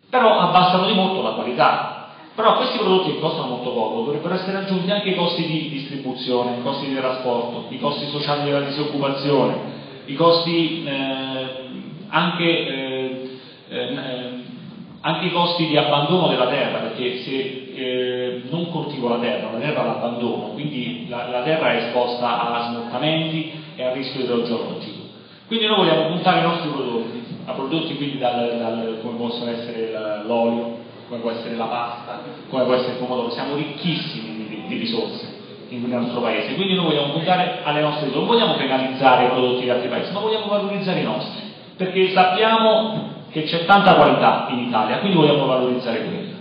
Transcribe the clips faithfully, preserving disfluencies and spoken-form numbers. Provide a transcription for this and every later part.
però abbassano di molto la qualità. Però questi prodotti che costano molto poco dovrebbero essere aggiunti anche i costi di distribuzione, i costi di trasporto, i costi sociali della disoccupazione, i costi eh, anche, eh, eh, anche i costi di abbandono della terra, perché se eh, non coltivo la terra, la terra l'abbandono, quindi la, la terra è esposta a smottamenti e a rischio idrogeologico. Quindi noi vogliamo puntare i nostri prodotti, a prodotti quindi dal, dal, come possono essere l'olio, come può essere la pasta, come può essere il pomodoro. Siamo ricchissimi di, di risorse in nel nostro paese, quindi noi vogliamo puntare alle nostre risorse, non vogliamo penalizzare i prodotti di altri paesi, ma vogliamo valorizzare i nostri, perché sappiamo che c'è tanta qualità in Italia, quindi vogliamo valorizzare quella.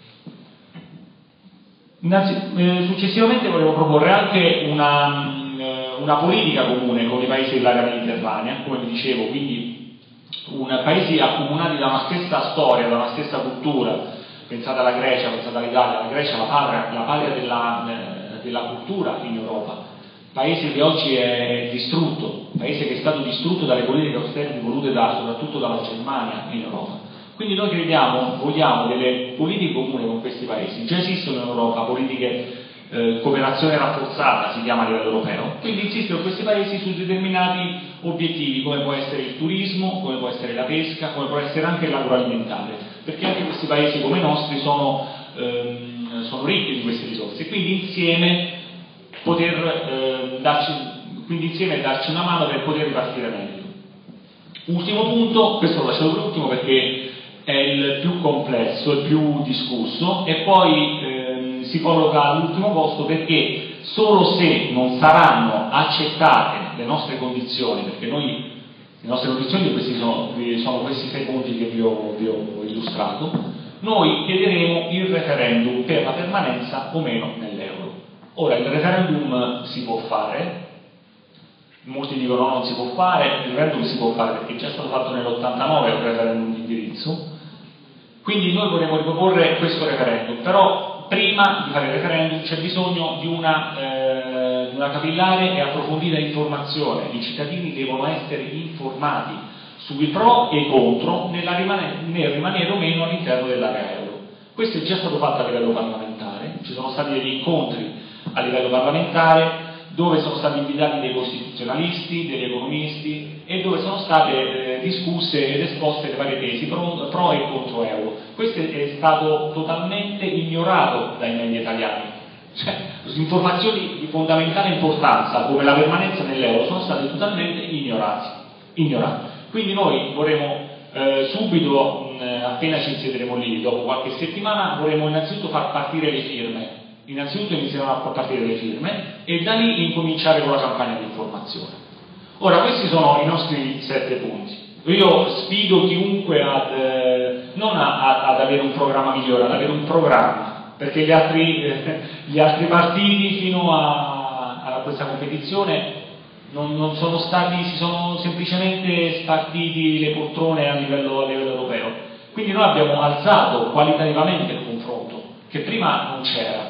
Innanzi, eh, successivamente volevo proporre anche una, eh, una politica comune con i paesi dell'area mediterranea, come vi dicevo, quindi un, paesi accomunati da una stessa storia, da una stessa cultura. Pensate alla Grecia, pensate all'Italia, la Grecia è la patria, la patria della, eh, della cultura in Europa, paese che oggi è distrutto, paese che è stato distrutto dalle politiche austerity volute da, soprattutto dalla Germania in Europa. Quindi noi crediamo, vogliamo delle politiche comuni con questi paesi. Già esistono in Europa politiche eh, cooperazione rafforzata, si chiama a livello europeo, quindi insistono questi paesi su determinati obiettivi, come può essere il turismo, come può essere la pesca, come può essere anche l'agroalimentare, perché anche questi paesi come i nostri sono, ehm, sono ricchi di queste risorse, quindi insieme poter eh, darci, quindi insieme darci una mano per poter ripartire meglio. Ultimo punto, questo lo lascio per ultimo perché è il più complesso, il più discusso, e poi ehm, si colloca all'ultimo posto perché solo se non saranno accettate le nostre condizioni, perché noi le nostre condizioni questi sono, sono questi sei punti che vi ho, vi ho illustrato, noi chiederemo il referendum per la permanenza o meno nell'euro. Ora il referendum si può fare, molti dicono no, non si può fare, il referendum si può fare perché già è stato fatto nell'ottantanove, è un referendum di indirizzo, quindi noi vorremmo riproporre questo referendum, però prima di fare il referendum c'è bisogno di una, eh, di una capillare e approfondita informazione. I cittadini devono essere informati sui pro e i contro nella rimane, nel rimanere o meno all'interno dell'area euro. Questo è già stato fatto a livello parlamentare, ci sono stati degli incontri a livello parlamentare dove sono stati invitati dei costituzionalisti, degli economisti e dove sono state eh, discusse ed esposte le varie tesi pro, pro e contro euro. Questo è stato totalmente ignorato dai media italiani, cioè informazioni di fondamentale importanza come la permanenza nell'euro sono state totalmente ignorate. ignorate. Quindi noi vorremmo eh, subito, mh, appena ci insiederemo lì, dopo qualche settimana, vorremmo innanzitutto far partire le firme. Innanzitutto inizieranno a partire le firme e da lì incominciare con la campagna di informazione. Ora, questi sono i nostri sette punti. Io sfido chiunque ad, eh, non a, a, ad avere un programma migliore, ad avere un programma, perché gli altri, eh, gli altri partiti fino a, a questa competizione non, non sono stati, si sono semplicemente spartiti le poltrone a livello, a livello europeo. Quindi noi abbiamo alzato qualitativamente il confronto, che prima non c'era.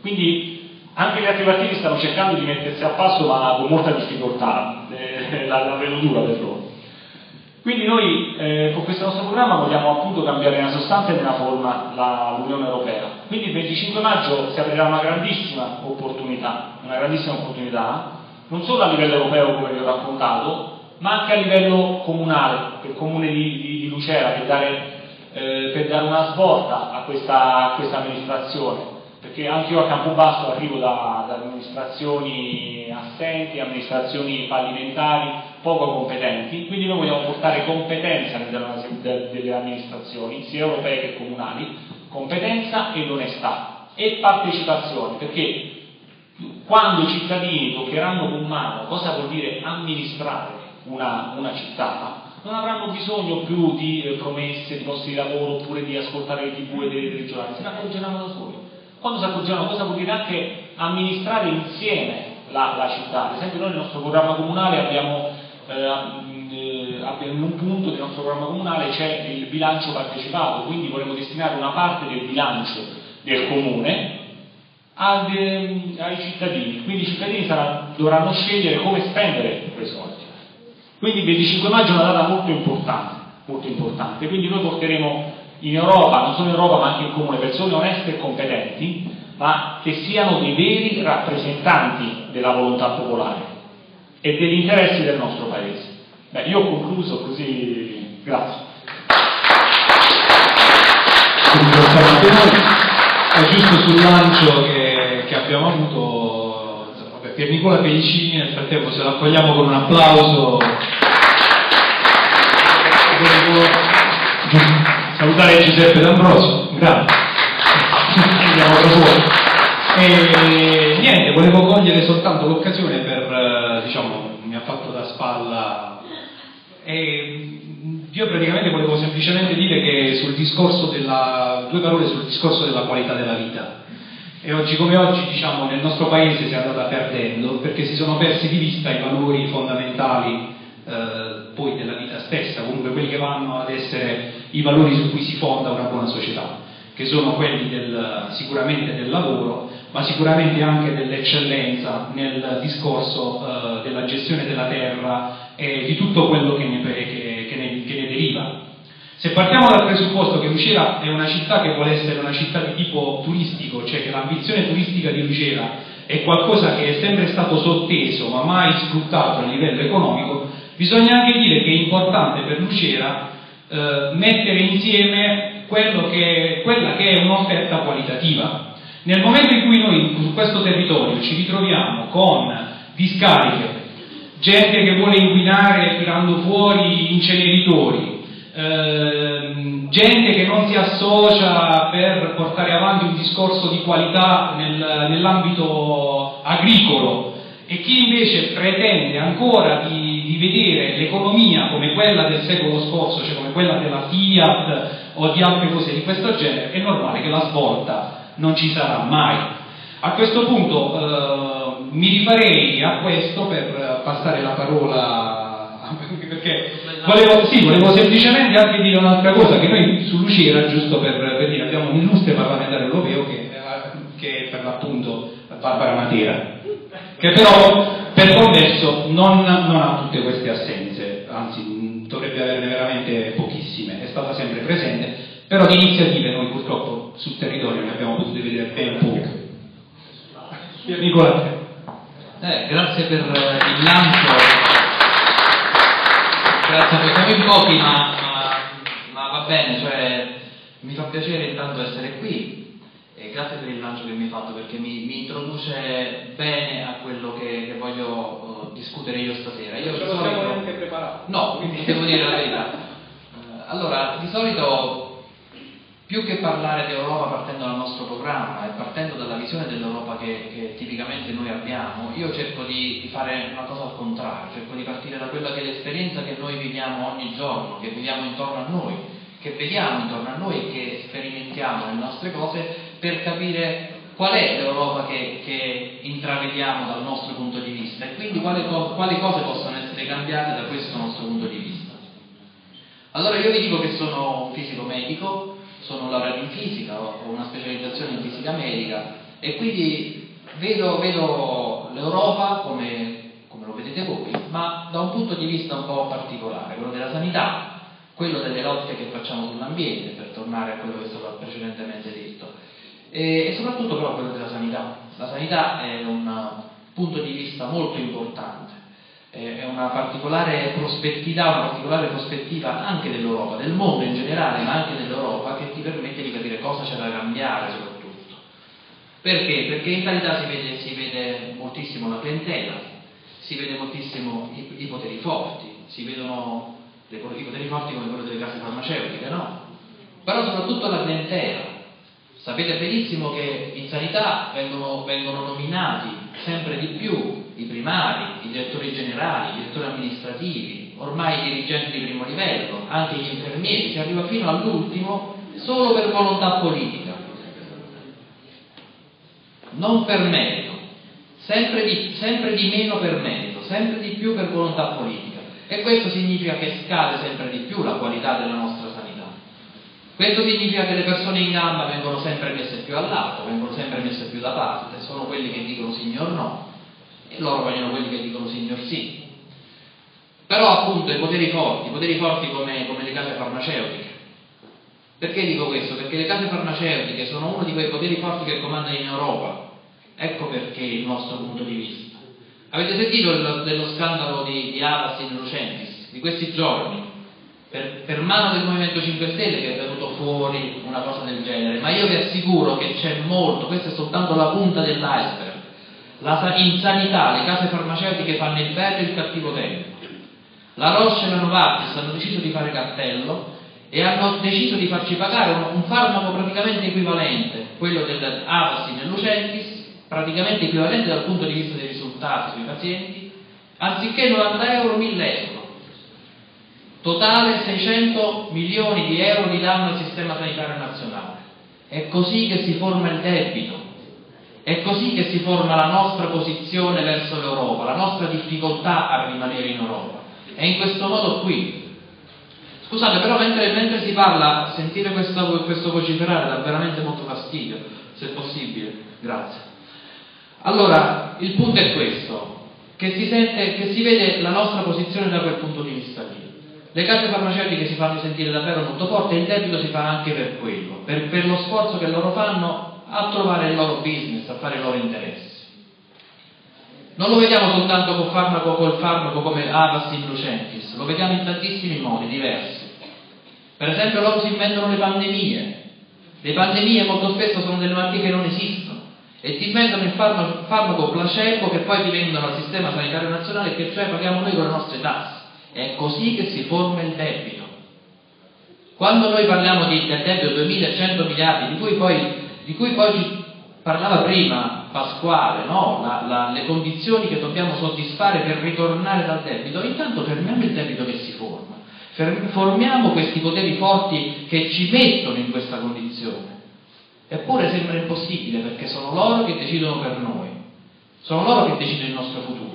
Quindi anche gli altri partiti stanno cercando di mettersi a passo, ma con molta difficoltà, eh, la, la vedo dura per loro. Quindi noi eh, con questo nostro programma vogliamo appunto cambiare nella sostanza e nella forma l'Unione Europea. Quindi il venticinque maggio si aprirà una grandissima opportunità, una grandissima opportunità, non solo a livello europeo come vi ho raccontato, ma anche a livello comunale, per il comune di, di, di Lucera, per dare, eh, per dare una svolta a questa, a questa amministrazione. Perché anche io a Campobasso arrivo da, da amministrazioni assenti, amministrazioni fallimentari, poco competenti, quindi noi vogliamo portare competenza all'interno delle amministrazioni, sia europee che comunali, competenza ed onestà e partecipazione, perché quando i cittadini toccheranno con mano cosa vuol dire amministrare una, una città, non avranno bisogno più di eh, promesse, di posti di lavoro oppure di ascoltare le tivù e delle regionali, se ne accorgeranno da soli. Quando si accorgeranno cosa vuol dire anche amministrare insieme la, la città. Ad esempio noi nel nostro programma comunale abbiamo, eh, abbiamo in un punto del nostro programma comunale c'è il bilancio partecipato, quindi vorremmo destinare una parte del bilancio del comune ad, eh, ai cittadini, quindi i cittadini saranno, dovranno scegliere come spendere quei soldi. Quindi il venticinque maggio è una data molto importante, molto importante, quindi noi porteremo in Europa, non solo in Europa ma anche in comune, persone oneste e competenti, ma che siano dei veri rappresentanti della volontà popolare e degli interessi del nostro Paese. Beh, io ho concluso così, grazie. È giusto sul lancio che, che abbiamo avuto, vabbè, Pier Nicola Pedicini, nel frattempo se lo accogliamo con un applauso. Volevo salutare Giuseppe D'Ambrosio, grazie. Andiamo da fuori. E niente, volevo cogliere soltanto l'occasione per, diciamo, mi ha fatto da spalla e io praticamente volevo semplicemente dire che sul discorso della, due parole sul discorso della qualità della vita. E oggi come oggi, diciamo, nel nostro paese si è andata perdendo perché si sono persi di vista i valori fondamentali eh, poi della vita stessa, comunque quelli che vanno ad essere i valori su cui si fonda una buona società, che sono quelli del, sicuramente del lavoro, ma sicuramente anche dell'eccellenza nel discorso eh, della gestione della terra e di tutto quello che ne, che, che ne, che ne deriva. Se partiamo dal presupposto che Lucera è una città che vuole essere una città di tipo turistico, cioè che l'ambizione turistica di Lucera è qualcosa che è sempre stato sotteso ma mai sfruttato a livello economico, bisogna anche dire che è importante per Lucera eh, mettere insieme quello che, quella che è un'offerta qualitativa. Nel momento in cui noi su questo territorio ci ritroviamo con discariche, gente che vuole inquinare tirando fuori inceneritori, ehm, gente che non si associa per portare avanti un discorso di qualità nel, nell'ambito agricolo e chi invece pretende ancora di, di vedere l'economia come quella del secolo scorso, cioè come quella della Fiat o di altre cose di questo genere, è normale che la svolta non ci sarà mai. A questo punto eh, mi rifarei a questo per passare la parola, perché volevo, sì, volevo semplicemente anche dire un'altra cosa, che noi su Lucera, giusto per, per dire, abbiamo un illustre parlamentare europeo che, che è per l'appunto Barbara Matera, che però per converso non, non ha tutte queste assenze, anzi dovrebbe averne veramente pochissime, è stata sempre presente, però di iniziative noi purtroppo sul territorio ne abbiamo potuto vedere ben poche. Nicola. Eh, grazie per il lancio, grazie per siamo in pochi, ma, ma, ma va bene, cioè mi fa piacere intanto essere qui e grazie per il lancio che mi hai fatto perché mi, mi introduce bene a quello che, che voglio uh, discutere io stasera. Io Ce lo siamo neanche preparato. No, quindi devo dire la verità. Uh, allora, di solito più che parlare di Europa partendo dal nostro programma e partendo dalla visione dell'Europa che, che tipicamente noi abbiamo, io cerco di, di fare una cosa al contrario, cerco di partire da quella che è l'esperienza che noi viviamo ogni giorno, che viviamo intorno a noi, che vediamo intorno a noi e che sperimentiamo nelle nostre cose per capire qual è l'Europa che, che intravediamo dal nostro punto di vista e quindi quali, quali cose possono essere cambiate da questo nostro punto di vista. Allora io vi dico che sono un fisico medico, sono laureato in fisica, ho una specializzazione in fisica medica e quindi vedo, vedo l'Europa come, come lo vedete voi, ma da un punto di vista un po' particolare, quello della sanità, quello delle lotte che facciamo sull'ambiente, per tornare a quello che è stato precedentemente detto, e, e soprattutto però quello della sanità. La sanità è un punto di vista molto importante. È una particolare prospettiva, una particolare prospettiva anche dell'Europa, del mondo in generale, ma anche dell'Europa, che ti permette di capire cosa c'è da cambiare soprattutto. Perché? Perché in sanità si vede, si vede moltissimo la clientela, si vede moltissimo i, i poteri forti, si vedono le, i poteri forti come quello delle case farmaceutiche, no? Però soprattutto la clientela. Sapete benissimo che in sanità vengono, vengono nominati sempre di più i primari, i direttori generali, i direttori amministrativi, ormai i dirigenti di primo livello, anche gli infermieri, si arriva fino all'ultimo solo per volontà politica, non per merito, sempre di, sempre di meno per merito, sempre di più per volontà politica, e questo significa che scade sempre di più la qualità della nostra sanità. Questo significa che le persone in gamba vengono sempre messe più a lato, vengono sempre messe più da parte, sono quelli che dicono signor no e loro vogliono quelli che dicono signor sì. Però appunto i poteri forti, i poteri forti come, come le case farmaceutiche, Perché dico questo? Perché le case farmaceutiche sono uno di quei poteri forti che comandano in Europa. Ecco perché il nostro punto di vista. Avete sentito il, dello scandalo di, di Avastin Lucentis di questi giorni? Per, per mano del Movimento cinque Stelle che è venuto fuori una cosa del genere, ma io vi assicuro che c'è molto, questa è soltanto la punta dell'iceberg. La, in sanità le case farmaceutiche fanno il bello e il cattivo tempo. La Roche e la Novartis hanno deciso di fare cartello e hanno deciso di farci pagare un, un farmaco praticamente equivalente, quello del Avastin e Lucentis, praticamente equivalente dal punto di vista dei risultati sui pazienti, anziché novanta euro, mille euro. Totale seicento milioni di euro di danno al sistema sanitario nazionale. È così che si forma il debito, è così che si forma la nostra posizione verso l'Europa, la nostra difficoltà a rimanere in Europa. È in questo modo qui. Scusate, però mentre, mentre si parla, sentire questo, questo vociferare dà veramente molto fastidio, se è possibile. Grazie. Allora, il punto è questo, che si sente, che si vede la nostra posizione da quel punto di vista lì. Le case farmaceutiche si fanno sentire davvero molto forti e il debito si fa anche per quello, per, per lo sforzo che loro fanno a trovare il loro business, a fare i loro interessi. Non lo vediamo soltanto col farmaco, col farmaco come Avastin Lucentis, lo vediamo in tantissimi modi diversi. Per esempio loro si inventano le pandemie. Le pandemie molto spesso sono delle malattie che non esistono e ti inventano il farmaco, farmaco placebo che poi ti vendono al sistema sanitario nazionale, che cioè paghiamo noi con le nostre tasse. È così che si forma il debito. Quando noi parliamo di, del debito duemilacento miliardi, di cui poi, di cui poi parlava prima Pasquale, no? la, la, le condizioni che dobbiamo soddisfare per ritornare dal debito, intanto fermiamo il debito che si forma, formiamo questi poteri forti che ci mettono in questa condizione. Eppure sembra impossibile, perché sono loro che decidono per noi, sono loro che decidono il nostro futuro.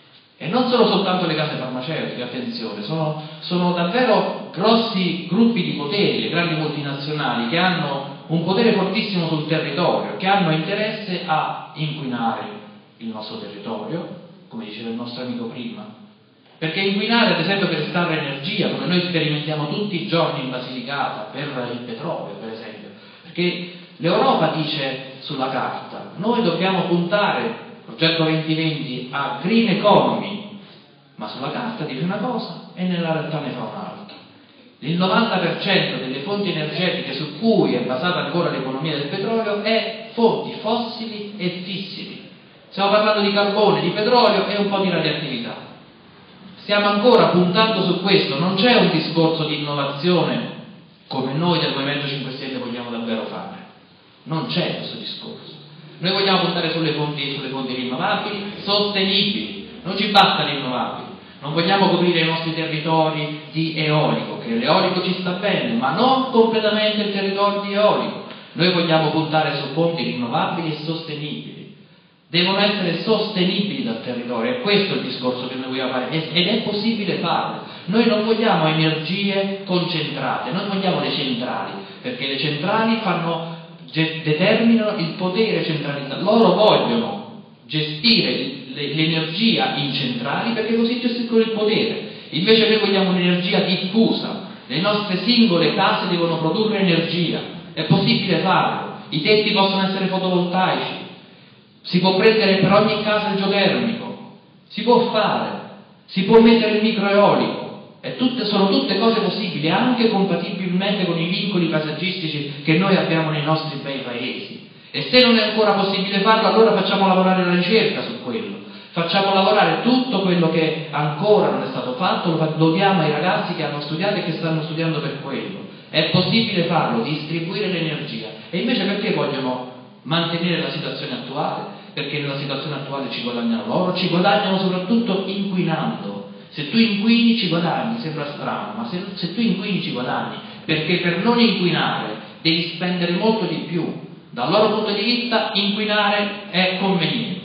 E non sono soltanto le case farmaceutiche, attenzione, sono, sono davvero grossi gruppi di poteri, le grandi multinazionali, che hanno un potere fortissimo sul territorio, che hanno interesse a inquinare il nostro territorio, come diceva il nostro amico prima. Perché inquinare, ad esempio, per estrarre energia, come noi sperimentiamo tutti i giorni in Basilicata, per il petrolio, per esempio. Perché l'Europa dice sulla carta, noi dobbiamo puntare progetto duemilaventi a green economy, ma sulla carta dice una cosa e nella realtà ne fa un'altra. Il novanta per cento delle fonti energetiche su cui è basata ancora l'economia del petrolio è fonti fossili e fissili. Stiamo parlando di carbone, di petrolio e un po' di radioattività. Stiamo ancora puntando su questo, non c'è un discorso di innovazione come noi del Movimento cinque Stelle vogliamo davvero fare. Non c'è questo discorso. Noi vogliamo puntare sulle fonti, sulle fonti rinnovabili, sostenibili, non ci basta rinnovabili, non vogliamo coprire i nostri territori di eolico, che l'eolico ci sta bene, ma non completamente il territorio di eolico. Noi vogliamo puntare su fonti rinnovabili e sostenibili, devono essere sostenibili dal territorio, è questo il discorso che noi vogliamo fare ed è possibile farlo. Noi non vogliamo energie concentrate, noi vogliamo le centrali, perché le centrali fanno determinano il potere centralizzato. Loro vogliono gestire l'energia in centrali perché così gestiscono il potere. Invece noi vogliamo un'energia diffusa. Le nostre singole case devono produrre energia. È possibile farlo. I tetti possono essere fotovoltaici. Si può prendere per ogni casa il geotermico. Si può fare. Si può mettere il microeolico. E tutte, sono tutte cose possibili, anche compatibilmente con i vincoli paesaggistici che noi abbiamo nei nostri bei paesi. E se non è ancora possibile farlo, allora facciamo lavorare la ricerca su quello, facciamo lavorare tutto quello che ancora non è stato fatto, lo dobbiamo ai ragazzi che hanno studiato e che stanno studiando per quello. È possibile farlo, distribuire l'energia. E invece perché vogliono mantenere la situazione attuale? Perché nella situazione attuale ci guadagnano loro, ci guadagnano soprattutto inquinando. Se tu inquini ci guadagni, sembra strano, ma se, se tu inquini ci guadagni, perché per non inquinare devi spendere molto di più. Dal loro punto di vista inquinare è conveniente.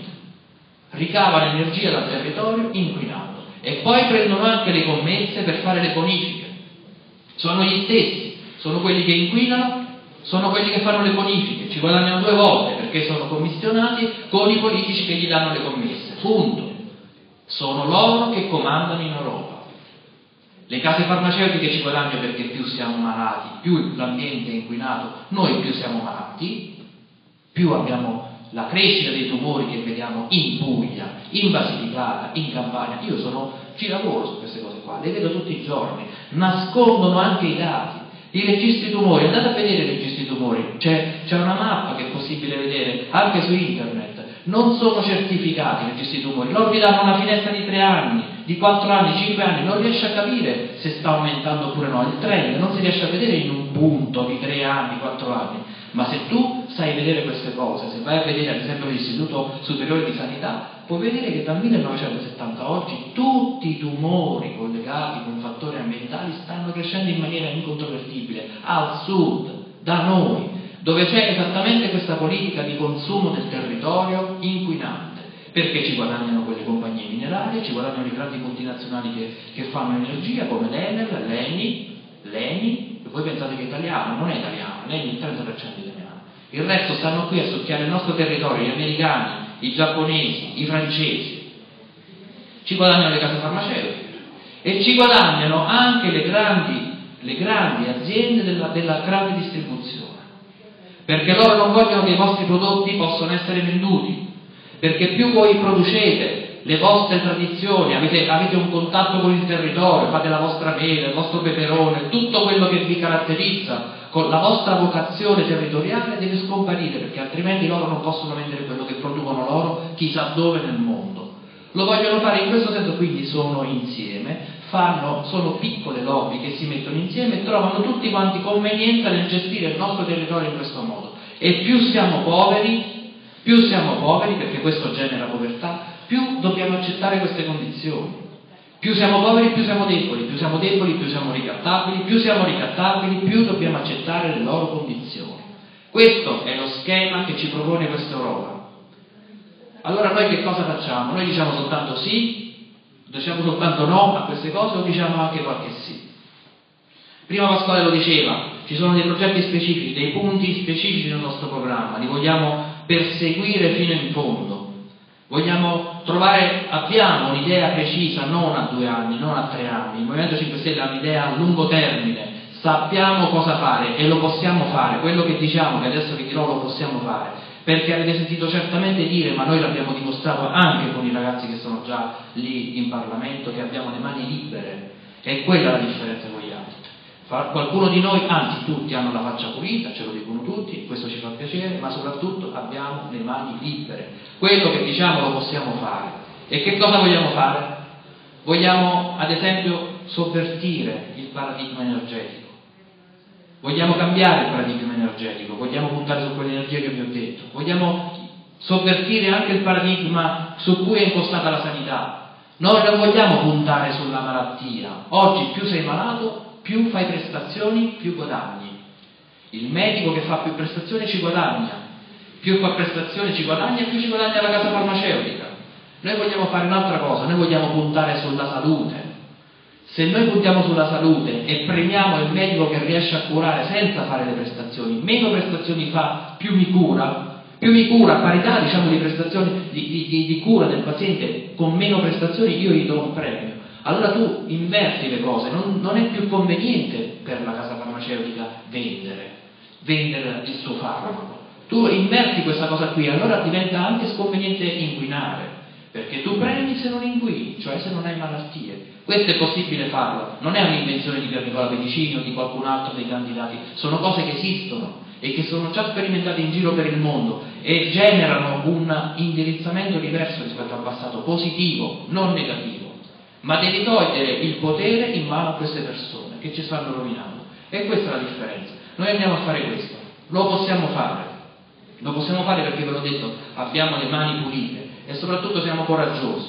Ricavano energia dal territorio inquinando e poi prendono anche le commesse per fare le bonifiche. Sono gli stessi, sono quelli che inquinano, sono quelli che fanno le bonifiche, ci guadagnano due volte perché sono commissionati con i politici che gli danno le commesse. Punto. Sono loro che comandano in Europa Le case farmaceutiche ci guadagnano perché più siamo malati, più l'ambiente è inquinato, noi più siamo malati, più abbiamo la crescita dei tumori che vediamo in Puglia, in Basilicata, in Campania. Io sono, ci lavoro su queste cose qua, le vedo tutti i giorni, nascondono anche i dati. I registri tumori, andate a vedere i registri tumori, c'è, c'è una mappa che è possibile vedere anche su internet, non sono certificati i registri tumori, loro vi danno una finestra di tre anni, di quattro anni, cinque anni, non riesce a capire se sta aumentando oppure no, il trend non si riesce a vedere in un punto di tre anni, quattro anni, ma se tu sai vedere queste cose, se vai a vedere ad esempio l'Istituto Superiore di Sanità, puoi vedere che dal millenovecentosettanta a oggi tutti i tumori collegati con fattori ambientali stanno crescendo in maniera incontrovertibile, al sud, da noi, dove c'è esattamente questa politica di consumo del territorio inquinante, perché ci guadagnano quelle compagnie minerarie, ci guadagnano i grandi multinazionali che, che fanno energia come l'Enel, l'Eni, l'Eni, e voi pensate che è italiano, non è italiano, l'Eni è il trenta per cento italiano. Il resto stanno qui a succhiare il nostro territorio, gli americani, i giapponesi, i francesi. Ci guadagnano le case farmaceutiche e ci guadagnano anche le grandi, le grandi aziende della, della grande distribuzione, perché loro non vogliono che i vostri prodotti possano essere venduti, perché più voi producete le vostre tradizioni, avete, avete un contatto con il territorio, fate la vostra mela, il vostro peperone, tutto quello che vi caratterizza, con la vostra vocazione territoriale deve scomparire, perché altrimenti loro non possono vendere quello che producono loro chissà dove nel mondo. Lo vogliono fare in questo senso, quindi sono insieme, fanno, sono piccole lobby che si mettono insieme e trovano tutti quanti convenienza nel gestire il nostro territorio in questo modo. E più siamo poveri, più siamo poveri, perché questo genera povertà, più dobbiamo accettare queste condizioni. Più siamo poveri, più siamo deboli, più siamo deboli, più siamo ricattabili, più siamo ricattabili, più dobbiamo accettare le loro condizioni. Questo è lo schema che ci propone questa Europa. Allora noi che cosa facciamo? Noi diciamo soltanto sì, diciamo soltanto no a queste cose o diciamo anche qualche sì? Prima Pasquale lo diceva, ci sono dei progetti specifici, dei punti specifici nel nostro programma, li vogliamo perseguire fino in fondo. Vogliamo trovare, abbiamo un'idea precisa, non a due anni, non a tre anni. Il Movimento cinque Stelle ha un'idea a lungo termine, sappiamo cosa fare e lo possiamo fare. Quello che diciamo, che adesso vi dirò, lo possiamo fare, perché avete sentito certamente dire, ma noi l'abbiamo dimostrato anche con i ragazzi che sono già lì in Parlamento, che abbiamo le mani libere. E quella è la differenza con gli altri. Qualcuno di noi, anzi tutti, hanno la faccia pulita, ce lo dicono tutti, questo ci fa piacere, ma soprattutto abbiamo le mani libere. Quello che diciamo lo possiamo fare. E che cosa vogliamo fare? Vogliamo, ad esempio, sovvertire il paradigma energetico. Vogliamo cambiare il paradigma energetico, vogliamo puntare su quell'energia che vi ho detto. Vogliamo sovvertire anche il paradigma su cui è impostata la sanità. Noi non vogliamo puntare sulla malattia. Oggi più sei malato, più fai prestazioni, più guadagni. Il medico che fa più prestazioni ci guadagna, più fa prestazioni ci guadagna e più ci guadagna la casa farmaceutica. Noi vogliamo fare un'altra cosa, noi vogliamo puntare sulla salute. Se noi puntiamo sulla salute e premiamo il medico che riesce a curare senza fare le prestazioni, meno prestazioni fa, più mi cura, più mi cura a parità, diciamo, di prestazioni di, di, di, di cura del paziente, con meno prestazioni io gli do un premio. Allora tu inverti le cose, non, non è più conveniente per la casa farmaceutica vendere, vendere il suo farmaco. Tu inverti questa cosa qui, allora diventa anche sconveniente inquinare, perché tu premi se non inquini, cioè se non hai malattie. Questo è possibile farlo, non è un'invenzione di Nicola Pedicini o di qualcun altro dei candidati, sono cose che esistono e che sono già sperimentate in giro per il mondo e generano un indirizzamento diverso rispetto al passato, positivo, non negativo. Ma devi togliere il potere in mano a queste persone che ci stanno rovinando. E questa è la differenza. Noi andiamo a fare questo, lo possiamo fare, lo possiamo fare perché ve l'ho detto, abbiamo le mani pulite e soprattutto siamo coraggiosi.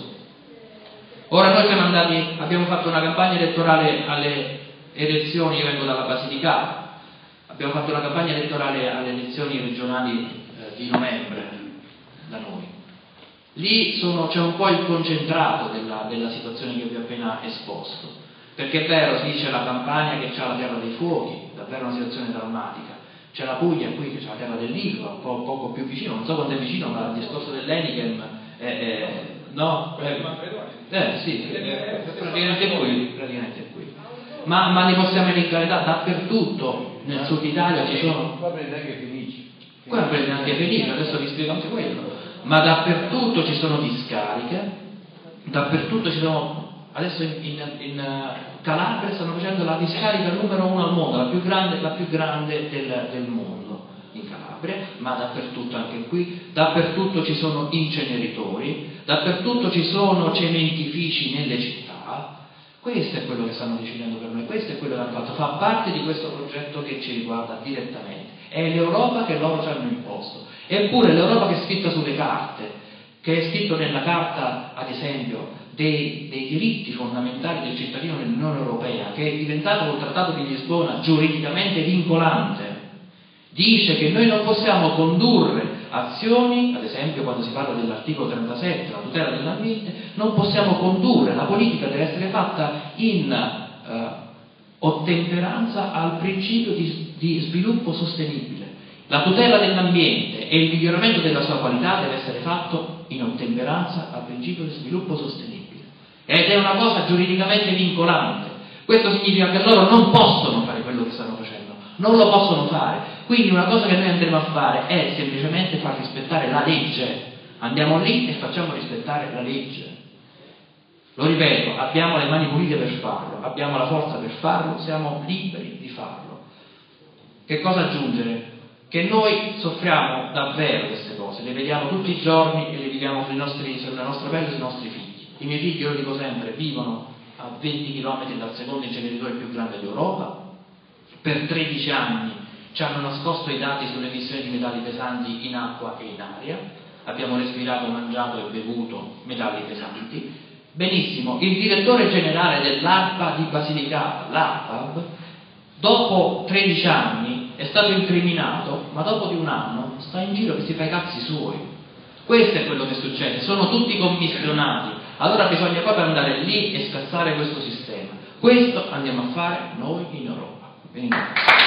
Ora noi siamo andati, abbiamo fatto una campagna elettorale alle elezioni, io vengo dalla Basilicata, abbiamo fatto una campagna elettorale alle elezioni regionali eh, di novembre da noi. Lì sono, c'è un po' il concentrato della, della situazione che vi ho appena esposto, perché è vero, si dice la Campania che ha la terra dei fuochi, davvero una situazione drammatica, c'è la Puglia qui che ha la terra dell'Ilva, un po' poco più vicino, non so quanto è vicino, ma il discorso dell'Enichem è, è, no? Eh, eh sì, praticamente qui, praticamente qui. ma, ma ne possiamo elencare dappertutto, nel sud Italia ci sono... Qua prende anche Felice. Qua prende anche Felice, adesso vi spiego anche quello, ma dappertutto ci sono discariche, dappertutto ci sono, adesso in, in, in Calabria stanno facendo la discarica numero uno al mondo, la più grande, la più grande del, del mondo in Calabria, ma dappertutto anche qui, dappertutto ci sono inceneritori, dappertutto ci sono cementifici nelle città. Questo è quello che stanno decidendo per noi, questo è quello che hanno fatto, fa parte di questo progetto che ci riguarda direttamente, è l'Europa che loro ci hanno imposto, eppure l'Europa che è scritta sulle carte, che è scritto nella carta, ad esempio, dei, dei diritti fondamentali del cittadino nell'Unione Europea, che è diventato col Trattato di Lisbona giuridicamente vincolante, dice che noi non possiamo condurre azioni, ad esempio quando si parla dell'articolo trentasette, la tutela dell'ambiente, non possiamo condurre, la politica deve essere fatta in eh, ottemperanza al principio di, di sviluppo sostenibile. La tutela dell'ambiente e il miglioramento della sua qualità deve essere fatto in ottemperanza al principio di sviluppo sostenibile. Ed è una cosa giuridicamente vincolante. Questo significa che loro non possono fare quello che stanno facendo, non lo possono fare. Quindi una cosa che noi andremo a fare è semplicemente far rispettare la legge. Andiamo lì e facciamo rispettare la legge. Lo ripeto, abbiamo le mani pulite per farlo, abbiamo la forza per farlo, siamo liberi di farlo. Che cosa aggiungere? Che noi soffriamo davvero queste cose, le vediamo tutti i giorni e le viviamo sui nostri, sulla nostra pelle e sui nostri figli. I miei figli, io lo dico sempre, vivono a venti chilometri dal secondo inceneritore più grande d'Europa, per tredici anni ci hanno nascosto i dati sulle emissioni di metalli pesanti in acqua e in aria, abbiamo respirato, mangiato e bevuto metalli pesanti. Benissimo, il direttore generale dell'ARPA di Basilicata, l'ARPAB, dopo tredici anni è stato incriminato, ma dopo di un anno sta in giro che si fa i cazzi suoi. Questo è quello che succede, sono tutti commissionati. Allora bisogna proprio andare lì e scassare questo sistema. Questo andiamo a fare noi in Europa. Venite.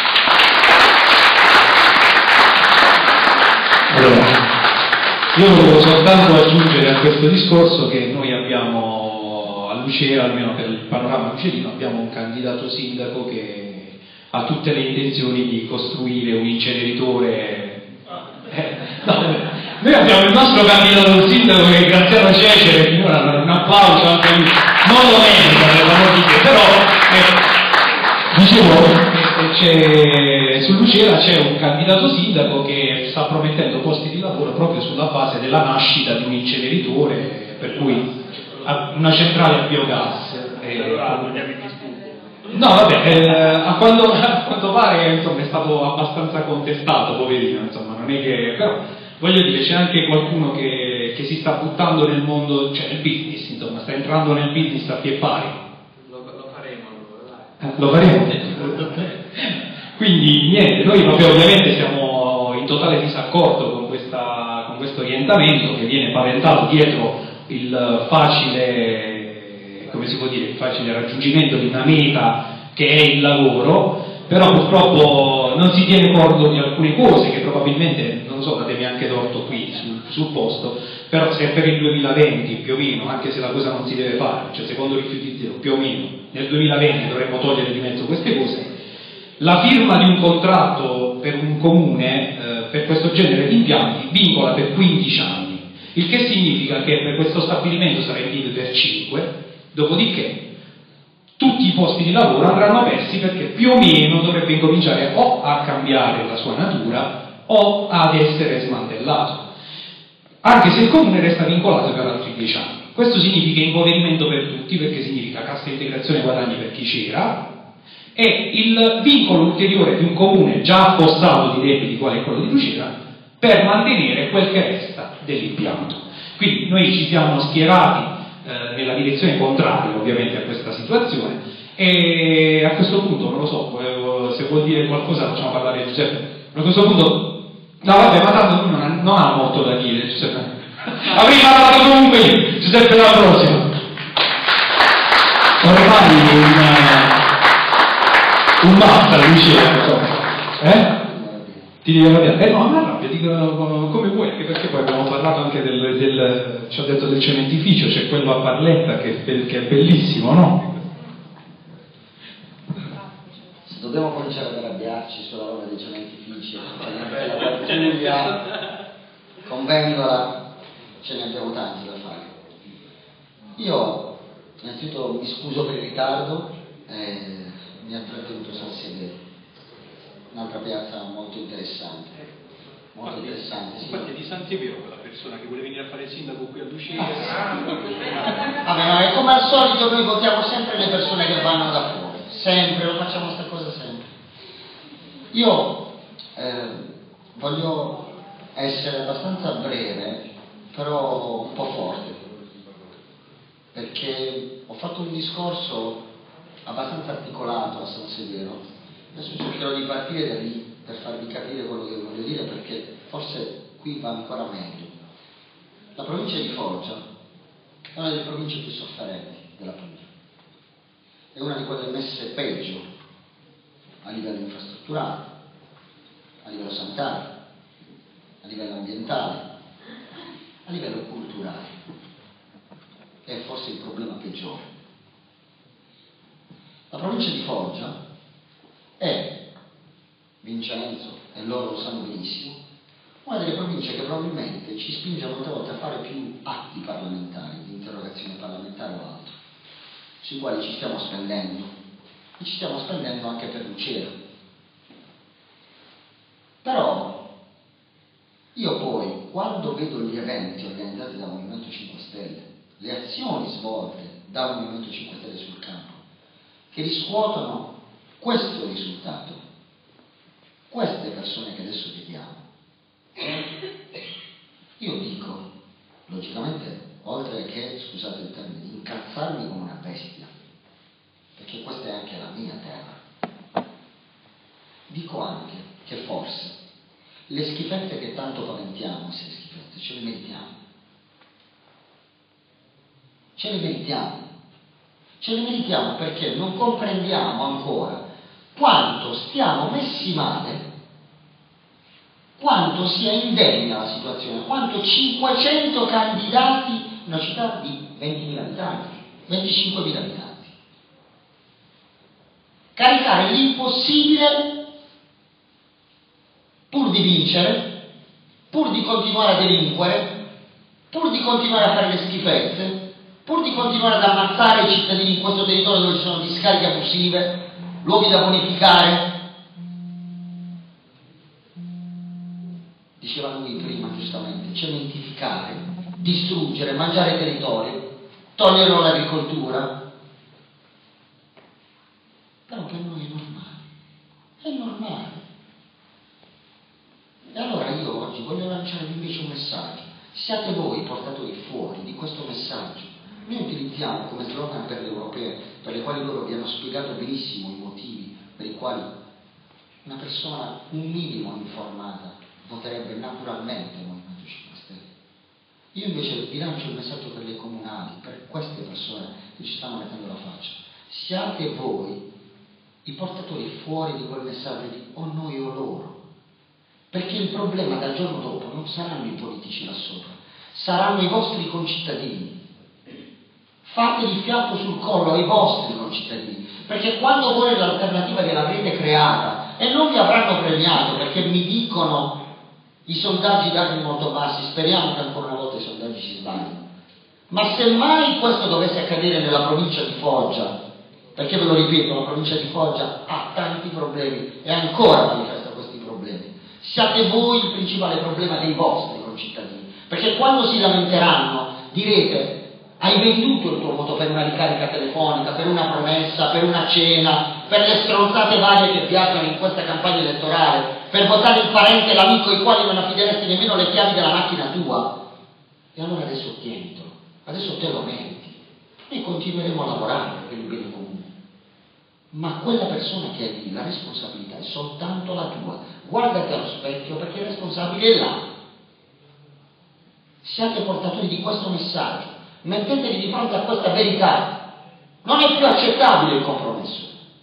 Allora, io volevo soltanto aggiungere a questo discorso che noi abbiamo a Lucera, almeno per il panorama lucerino, abbiamo un candidato sindaco che ha tutte le intenzioni di costruire un inceneritore. Eh, no, noi abbiamo il nostro candidato sindaco che è Graziano Cecere, finora un applauso anche a lui, non lo merita per l'amor di Dio, però eh, dicevo, c'è, su Lucera c'è un candidato sindaco che sta promettendo posti di lavoro proprio sulla base della nascita di un inceneritore, per cui una centrale a biogas. Eh, no, vabbè, eh, a, quanto, a quanto pare insomma, è stato abbastanza contestato, poverino, insomma, non è che... Però, voglio dire, c'è anche qualcuno che, che si sta buttando nel mondo, cioè nel business, insomma, sta entrando nel business a pie pari. Lo, lo faremo allora, eh, lo faremo. Quindi niente, noi proprio, ovviamente siamo in totale disaccordo con, questa, con questo orientamento che viene paventato dietro il facile, come si può dire, il facile raggiungimento di una meta che è il lavoro, però purtroppo non si tiene conto di alcune cose che probabilmente, non so, datemi anche torto qui sul, sul posto, però se per il duemilaventi più o meno, anche se la cosa non si deve fare, cioè secondo Rifiuti Zero più o meno nel duemilaventi dovremmo togliere di mezzo queste cose, la firma di un contratto per un comune eh, per questo genere di impianti vincola per quindici anni, il che significa che per questo stabilimento sarà in per cinque, dopodiché tutti i posti di lavoro andranno persi perché più o meno dovrebbe incominciare o a cambiare la sua natura o ad essere smantellato, anche se il comune resta vincolato per altri dieci anni. Questo significa impoverimento per tutti, perché significa cassa integrazione guadagni per chi c'era, e il vincolo ulteriore di un comune già affossato di debiti quale è quello di Lucera per mantenere quel che resta dell'impianto. Quindi noi ci siamo schierati eh, nella direzione contraria ovviamente a questa situazione, e a questo punto non lo so, se vuol dire qualcosa facciamo parlare Giuseppe. A questo punto, no vabbè, ma tanto lui non ha, non ha molto da dire Giuseppe. Avrei parlato comunque io, Giuseppe D'Ambrosio. Ormai un un basta Lucera, insomma. Eh? Ti devi arrabbiare? Eh no, non arrabbia, dico come vuoi, anche perché poi abbiamo parlato anche del, del ci ho detto del cementificio, c'è quello a Barletta che, che è bellissimo, no? dobbiamo cominciare ad arrabbiarci sulla roba dei cementifici, c'è una bella Valturia, con Vendola, ce ne abbiamo tanti da fare. Io innanzitutto mi scuso per il ritardo, eh, mi ha trattenuto San Severo, un'altra piazza molto interessante. Molto interessante, sì. Infatti è di San Severo quella persona che vuole venire a fare il sindaco qui a Ducere. Ah, vabbè, no, è come al solito, noi votiamo sempre le persone che vanno da fuori, sempre, lo facciamo questa cosa sempre. Io eh, voglio essere abbastanza breve, però un po' forte, perché ho fatto un discorso abbastanza articolato a San Severo. Adesso cercherò di partire da lì per farvi capire quello che voglio dire, perché forse qui va ancora meglio. La provincia di Foggia è una delle province più sofferenti della Puglia, è una di quelle messe peggio a livello infrastrutturale, a livello sanitario, a livello ambientale, a livello culturale. È forse il problema peggiore. La provincia di Foggia è, Vincenzo e loro lo sanno benissimo, una delle province che probabilmente ci spinge molte volte a fare più atti parlamentari, di interrogazione parlamentare o altro, sui quali ci stiamo spendendo, e ci stiamo spendendo anche per Lucera. Però io poi, quando vedo gli eventi organizzati dal Movimento cinque Stelle, le azioni svolte dal Movimento cinque Stelle sul campo, che riscuotono questo risultato, queste persone che adesso vediamo, io dico, logicamente, oltre che, scusate il termine, incazzarmi come una bestia, perché questa è anche la mia terra, dico anche che forse le schifezze che tanto paventiamo, se schifezze, ce le meritiamo. Ce le meritiamo. Ce le meritiamo perché non comprendiamo ancora quanto stiamo messi male, quanto sia indegna la situazione, quanto cinquecento candidati in una città di ventimila abitanti, venticinquemila abitanti. Caricare l'impossibile pur di vincere, pur di continuare a delinquere, pur di continuare a fare le schifezze, pur di continuare ad ammazzare i cittadini in questo territorio dove ci sono discariche abusive, luoghi da bonificare. Diceva lui prima giustamente, cementificare, distruggere, mangiare territorio, togliere l'agricoltura. Però per noi è normale, è normale. E allora io oggi voglio lanciarvi invece un messaggio. Siate voi portatori fuori di questo messaggio. Noi utilizziamo come slogan per le europee, per le quali loro vi hanno spiegato benissimo i motivi per i quali una persona un minimo informata voterebbe naturalmente il Movimento cinque Stelle. Io invece vi lancio il messaggio per le comunali, per queste persone che ci stanno mettendo la faccia. Siate voi i portatori fuori di quel messaggio di o noi o loro. Perché il problema dal giorno dopo non saranno i politici là sopra, saranno i vostri concittadini. Fatevi fiato sul collo ai vostri concittadini, perché quando voi l'alternativa gliel'avrete creata e non vi avranno premiato, perché mi dicono i sondaggi dati molto bassi, speriamo che ancora una volta i sondaggi si sbaglino, ma se mai questo dovesse accadere nella provincia di Foggia, perché ve lo ripeto, la provincia di Foggia ha tanti problemi e ancora manifesta questi problemi, siate voi il principale problema dei vostri concittadini, perché quando si lamenteranno direte: hai venduto il tuo voto per una ricarica telefonica, per una promessa, per una cena, per le stronzate varie che viaggiano in questa campagna elettorale, per votare il parente e l'amico ai quali non affideresti nemmeno le chiavi della macchina tua. E allora adesso ottienitelo, adesso te lo meriti. Noi continueremo a lavorare per il bene comune. Ma quella persona che è lì, la responsabilità è soltanto la tua. Guardati allo specchio perché il responsabile è là. Siate portatori di questo messaggio. Mettetevi di fronte a questa verità. Non è più accettabile il compromesso.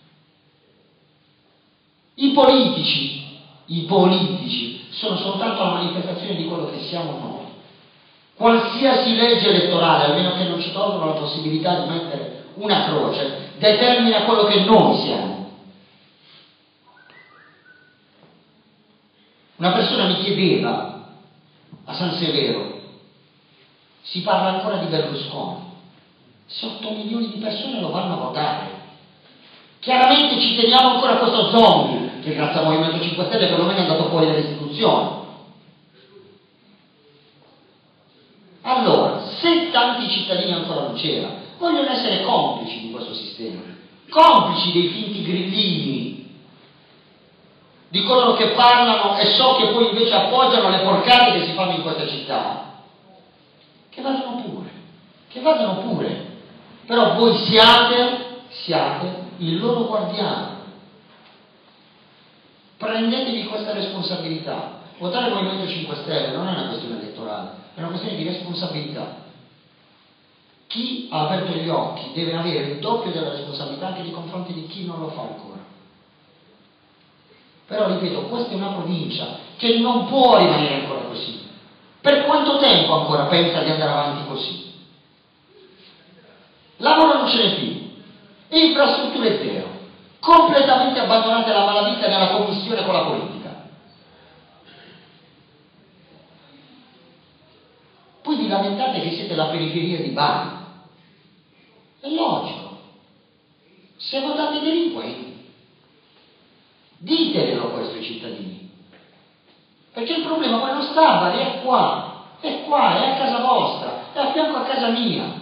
I politici, i politici sono soltanto la manifestazione di quello che siamo noi. Qualsiasi legge elettorale, almeno che non ci tolgono la possibilità di mettere una croce, determina quello che noi siamo. Una persona mi chiedeva a San Severo, si parla ancora di Berlusconi, se otto milioni di persone lo vanno a votare. Chiaramente ci teniamo ancora a questo zombie, che grazie al Movimento cinque Stelle perlomeno è andato fuori dalle istituzioni. Allora, se tanti cittadini ancora non c'era, vogliono essere complici di questo sistema, complici dei finti grillini, di coloro che parlano e so che poi invece appoggiano le porcate che si fanno in questa città, che vadano pure, che vadano pure, però voi siate, siate il loro guardiano. Prendetevi questa responsabilità. Votare il Movimento cinque Stelle non è una questione elettorale, è una questione di responsabilità. Chi ha aperto gli occhi deve avere il doppio della responsabilità anche nei confronti di chi non lo fa ancora. Però ripeto, questa è una provincia che non può rimanere ancora così. Per quanto tempo ancora pensa di andare avanti così? Lavoro non ce n'è più, infrastrutture zero, completamente abbandonate alla malavita nella commissione con la politica. Poi vi lamentate che siete la periferia di Bari. È logico. Se votate i delinquenti, ditelo questo ai cittadini. Perché il problema poi non sta a Bari, è qua, è qua, è a casa vostra, è a fianco a casa mia.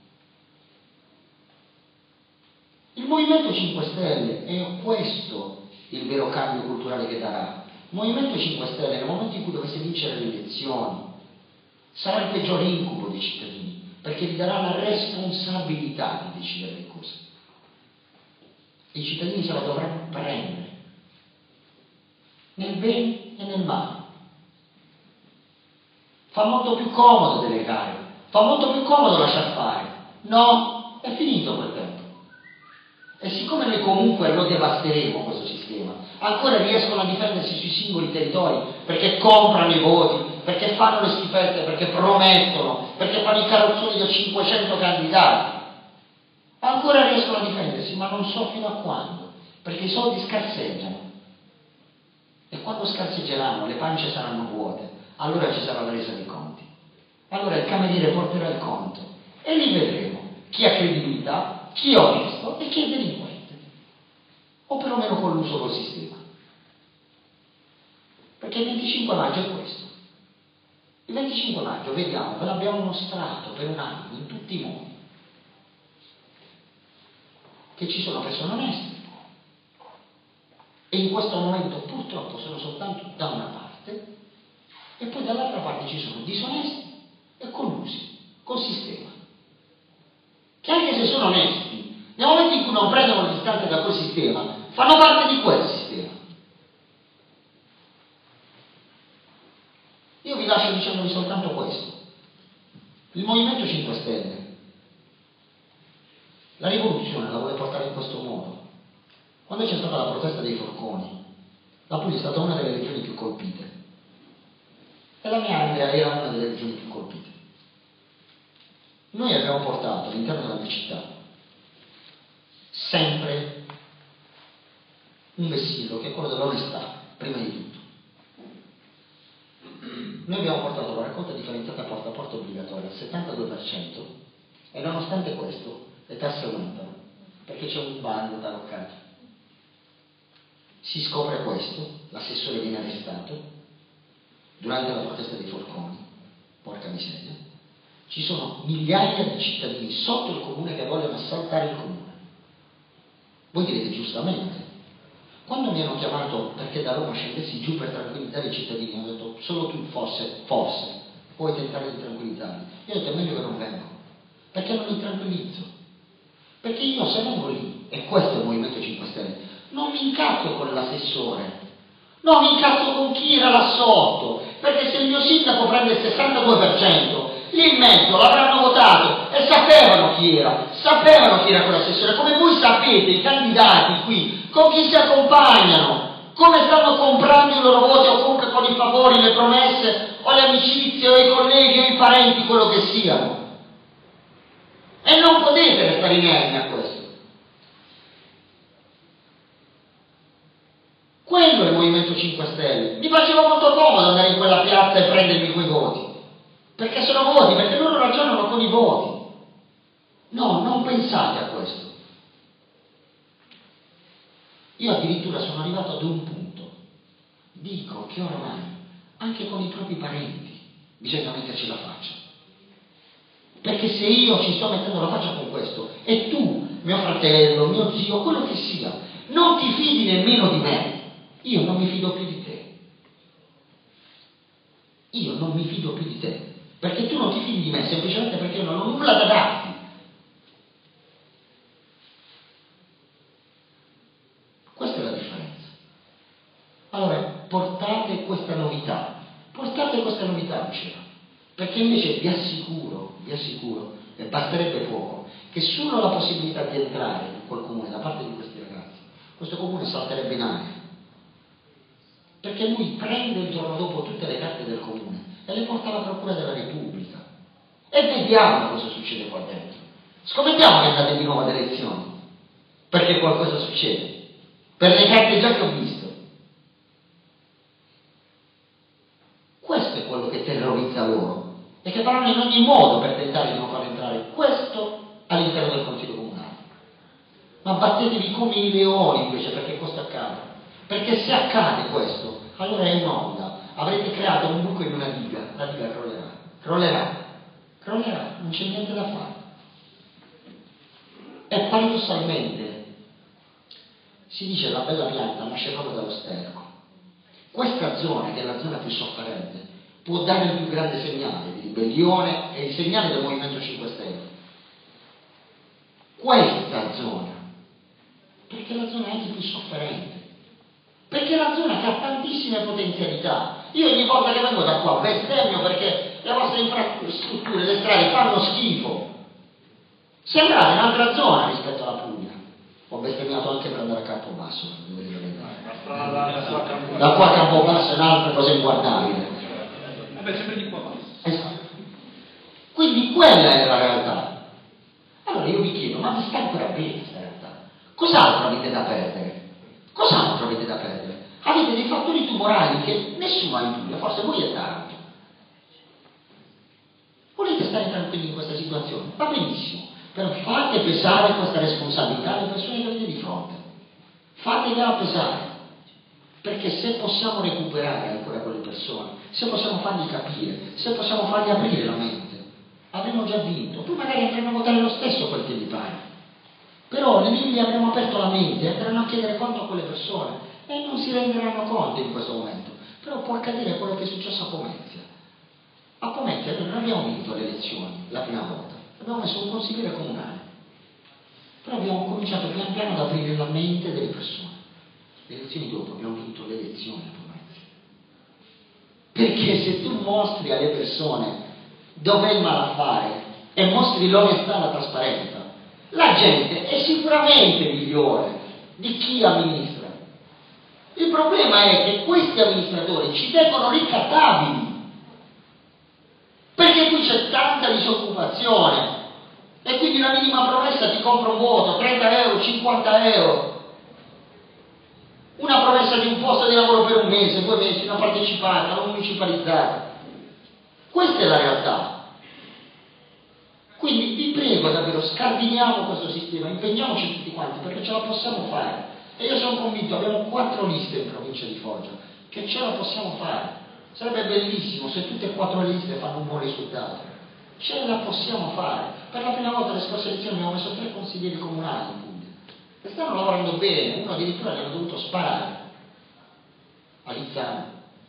Il Movimento cinque Stelle è questo il vero cambio culturale che darà. Il Movimento cinque Stelle, nel momento in cui dovesse vincere le elezioni, sarà il peggiore incubo dei cittadini, perché gli darà la responsabilità di decidere le cose. I cittadini se la dovranno prendere, nel bene e nel male. Fa molto più comodo delegare, fa molto più comodo lasciar fare. No, è finito quel tempo. E siccome noi comunque lo devasteremo questo sistema, ancora riescono a difendersi sui singoli territori, perché comprano i voti, perché fanno le schifezze, perché promettono, perché fanno i carrozzoni da cinquecento candidati, ancora riescono a difendersi, ma non so fino a quando, perché i soldi scarseggiano. E quando scarseggeranno, le pance saranno vuote, allora ci sarà la resa dei conti. Allora il cameriere porterà il conto e lì vedremo chi ha credibilità, chi è onesto e chi è delinquente, o perlomeno colluso col sistema. Perché il venticinque maggio è questo. Il venticinque maggio, vediamo, ve l'abbiamo mostrato per un anno, in tutti i modi, che ci sono persone oneste, e in questo momento purtroppo sono soltanto da una parte, e poi dall'altra parte ci sono disonesti e collusi col sistema, che anche se sono onesti, nel momento in cui non prendono le distanze da quel sistema, fanno parte di quel sistema. Io vi lascio dicendovi soltanto questo. Il Movimento cinque Stelle la rivoluzione la vuole portare in questo modo. Quando c'è stata la protesta dei forconi, la Puglia è stata una delle regioni più colpite e la mia Andrea era una delle regioni più colpite. Noi abbiamo portato all'interno della mia città sempre un vessillo che è quello dell'onestà, prima di tutto. Noi abbiamo portato la raccolta differenziata porta a porta obbligatoria al settantadue per cento e nonostante questo le tasse aumentano perché c'è un bando taroccato. Si scopre questo, l'assessore viene arrestato durante la protesta dei forconi, porca miseria. Ci sono migliaia di cittadini sotto il comune che vogliono assaltare il comune. Voi direte giustamente. Quando mi hanno chiamato perché da Roma scendessi giù per tranquillizzare i cittadini, ho detto solo tu forse, forse, puoi tentare di tranquillizzarli. Io ho detto è meglio che non vengo, perché non li tranquillizzo. Perché io se vengo lì, e questo è il Movimento cinque Stelle, non mi incazzo con l'assessore, non mi incazzo con chi era là sotto, perché se il mio sindaco prende il sessantadue per cento, lì in mezzo l'avranno votato e sapevano chi era, sapevano chi era quell'assessore, come voi sapete i candidati qui, con chi si accompagnano, come stanno comprando i loro voti o comunque con i favori, le promesse o le amicizie o i colleghi o i parenti, quello che siano. E non potete restare inermi a questo. Quello è il Movimento cinque Stelle, mi faceva molto comodo andare in quella piazza e prendermi quei voti, perché sono voti, perché loro ragionano con i voti. No, non pensate a questo. Io addirittura sono arrivato ad un punto, dico che oramai anche con i propri parenti bisogna metterci la faccia, perché se io ci sto mettendo la faccia con questo e tu, mio fratello, mio zio, quello che sia, non ti fidi nemmeno di me, io non mi fido più di te. Io non mi fido più di te, perché tu non ti fidi di me semplicemente perché io non ho nulla da darti. Questa è la differenza. Allora, portate questa novità, portate questa novità, diceva, perché invece vi assicuro, vi assicuro, e basterebbe poco, che solo la possibilità di entrare in quel comune da parte di questi ragazzi, questo comune salterebbe in aria. Perché lui prende il giorno dopo tutte le carte del comune e le porta alla Procura della Repubblica. E vediamo cosa succede qua dentro. Scommettiamo che andate di nuovo ad elezioni, perché qualcosa succede. Per le carte già che ho visto. Questo è quello che terrorizza loro e che faranno in ogni modo per tentare di non far entrare questo all'interno del Consiglio Comunale. Ma battetevi come i leoni invece perché questo accada. Perché se accade questo, allora è un'onda. Avrete creato un buco in una diga, la diga crollerà. Crollerà. Crollerà, non c'è niente da fare. E paradossalmente si dice la bella pianta nasce proprio dallo sterco. Questa zona, che è la zona più sofferente, può dare il più grande segnale di ribellione e il segnale del Movimento cinque Stelle. Questa zona, perché la zona è anche più sofferente, perché è la zona che ha tantissime potenzialità. Io ogni volta che vengo da qua bestemmio perché le vostre infrastrutture, le strade fanno schifo. Sembrate un'altra zona rispetto alla Puglia. Ho bestemmiato anche per andare a Campobasso, devo dire la verità. Da qua a Campobasso è un'altra cosa inguardabile. Vabbè, sempre di qua. Esatto. Quindi quella è la realtà. Allora io vi chiedo, ma vi sta ancora bene questa realtà? Cos'altro avete da perdere? Cos'altro avete da perdere? Avete dei fattori tumorali che nessuno ha in Puglia, forse voi e Taranto. Volete stare tranquilli in questa situazione? Va benissimo. Però fate pesare questa responsabilità alle persone che avete di fronte. Fatela pesare. Perché se possiamo recuperare ancora quelle persone, se possiamo fargli capire, se possiamo fargli aprire la mente, avremo già vinto. Poi magari andremo a votare lo stesso quel che gli pare. Però gli abbiamo aperto la mente, andranno a chiedere conto a quelle persone e non si renderanno conto in questo momento. Però può accadere quello che è successo a Pomezia. A Pomezia noi non abbiamo vinto le elezioni la prima volta. Abbiamo messo un consigliere comunale, però abbiamo cominciato pian piano ad aprire la mente delle persone. Le elezioni dopo abbiamo vinto le elezioni a Pomezia. Perché se tu mostri alle persone dov'è il malaffare e mostri l'onestà e la trasparenza, la gente è sicuramente migliore di chi amministra. Il problema è che questi amministratori ci tengono ricattabili. Perché qui c'è tanta disoccupazione e quindi una minima promessa ti compra un voto, trenta euro, cinquanta euro, una promessa di un posto di lavoro per un mese, due mesi, una partecipata, una municipalizzata. Questa è la realtà. Quindi vi prego davvero, scardiniamo questo sistema, impegniamoci tutti quanti perché ce la possiamo fare. E io sono convinto, abbiamo quattro liste in provincia di Foggia, che ce la possiamo fare. Sarebbe bellissimo se tutte e quattro le liste fanno un buon risultato. Ce la possiamo fare. Per la prima volta alle scorse elezioni abbiamo messo tre consiglieri comunali in Puglia. E stanno lavorando bene, uno addirittura gli hanno dovuto sparare. A Lizzano.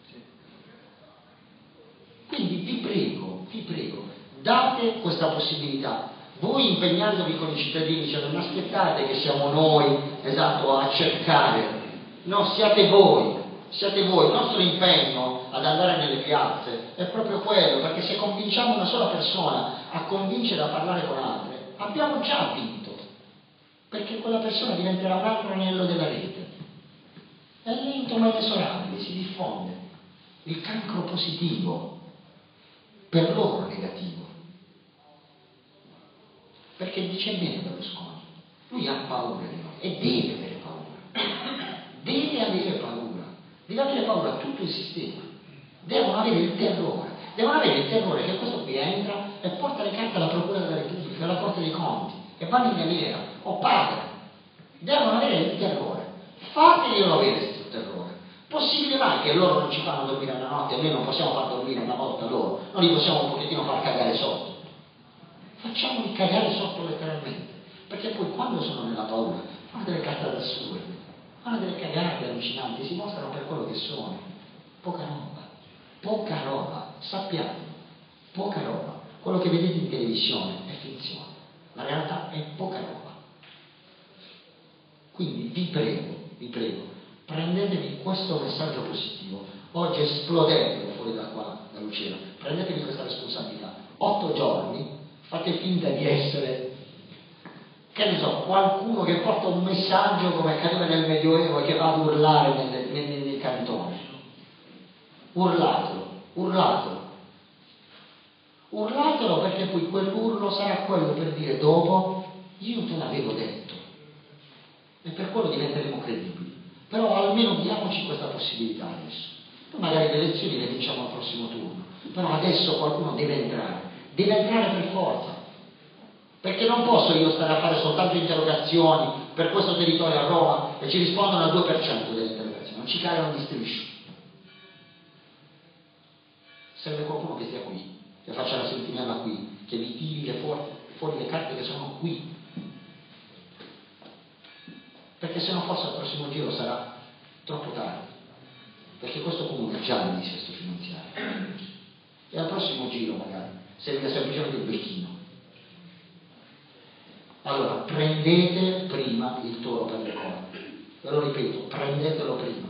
Quindi vi prego, vi prego, date questa possibilità. Voi impegnandovi con i cittadini, cioè non aspettate che siamo noi, esatto, a cercare. No, siate voi. Siate voi, il nostro impegno ad andare nelle piazze è proprio quello, perché se convinciamo una sola persona a convincere a parlare con altre, abbiamo già vinto, perché quella persona diventerà un altro anello della rete. È lento ma inesorabile, si diffonde. Il cancro positivo, per loro negativo. Perché dice bene Berlusconi, lui ha paura di noi e deve avere paura, deve avere paura. deve avere paura tutto il sistema, devono avere il terrore, devono avere il terrore che questo qui entra e porta le carte alla Procura della Repubblica, alla Corte dei Conti, e vanno in galera, o pagano, devono avere il terrore, fateglielo avere questo terrore. Possibile mai che loro non ci fanno dormire una notte e noi non possiamo far dormire una volta loro, non li possiamo un pochettino far cagare sotto? Facciamoli cagare sotto letteralmente, perché poi quando sono nella paura fanno delle cazzate assurde, fanno delle cagate allucinanti, si mostrano per quello che sono. Poca roba, poca roba, sappiate, poca roba. Quello che vedete in televisione è finzione, la realtà è poca roba. Quindi vi prego, vi prego, prendetevi questo messaggio positivo, oggi esplodete fuori da qua, dall'oceano, prendetevi questa responsabilità, otto giorni, fate finta di essere, che ne so, qualcuno che porta un messaggio come accadeva nel Medioevo e che va ad urlare nel, nel, nel cantone, urlatelo, urlatelo, urlatelo, perché poi quell'urlo sarà quello per dire dopo, io te l'avevo detto, e per quello diventeremo credibili. Però almeno diamoci questa possibilità adesso. Poi magari le elezioni le vinciamo al prossimo turno, però adesso qualcuno deve entrare, deve entrare per forza, perché non posso io stare a fare soltanto interrogazioni per questo territorio a Roma e ci rispondono al due per cento delle interrogazioni, non ci cagano di striscio. Serve qualcuno che stia qui, che faccia la sentinella qui, che vi tiri le fuori, fuori le carte che sono qui, perché se no forse al prossimo giro sarà troppo tardi, perché questo comune ha già il dissesto finanziario e al prossimo giro magari servirà semplicemente il becchino. Allora prendete prima il toro per le corna, ve lo ripeto, prendetelo prima,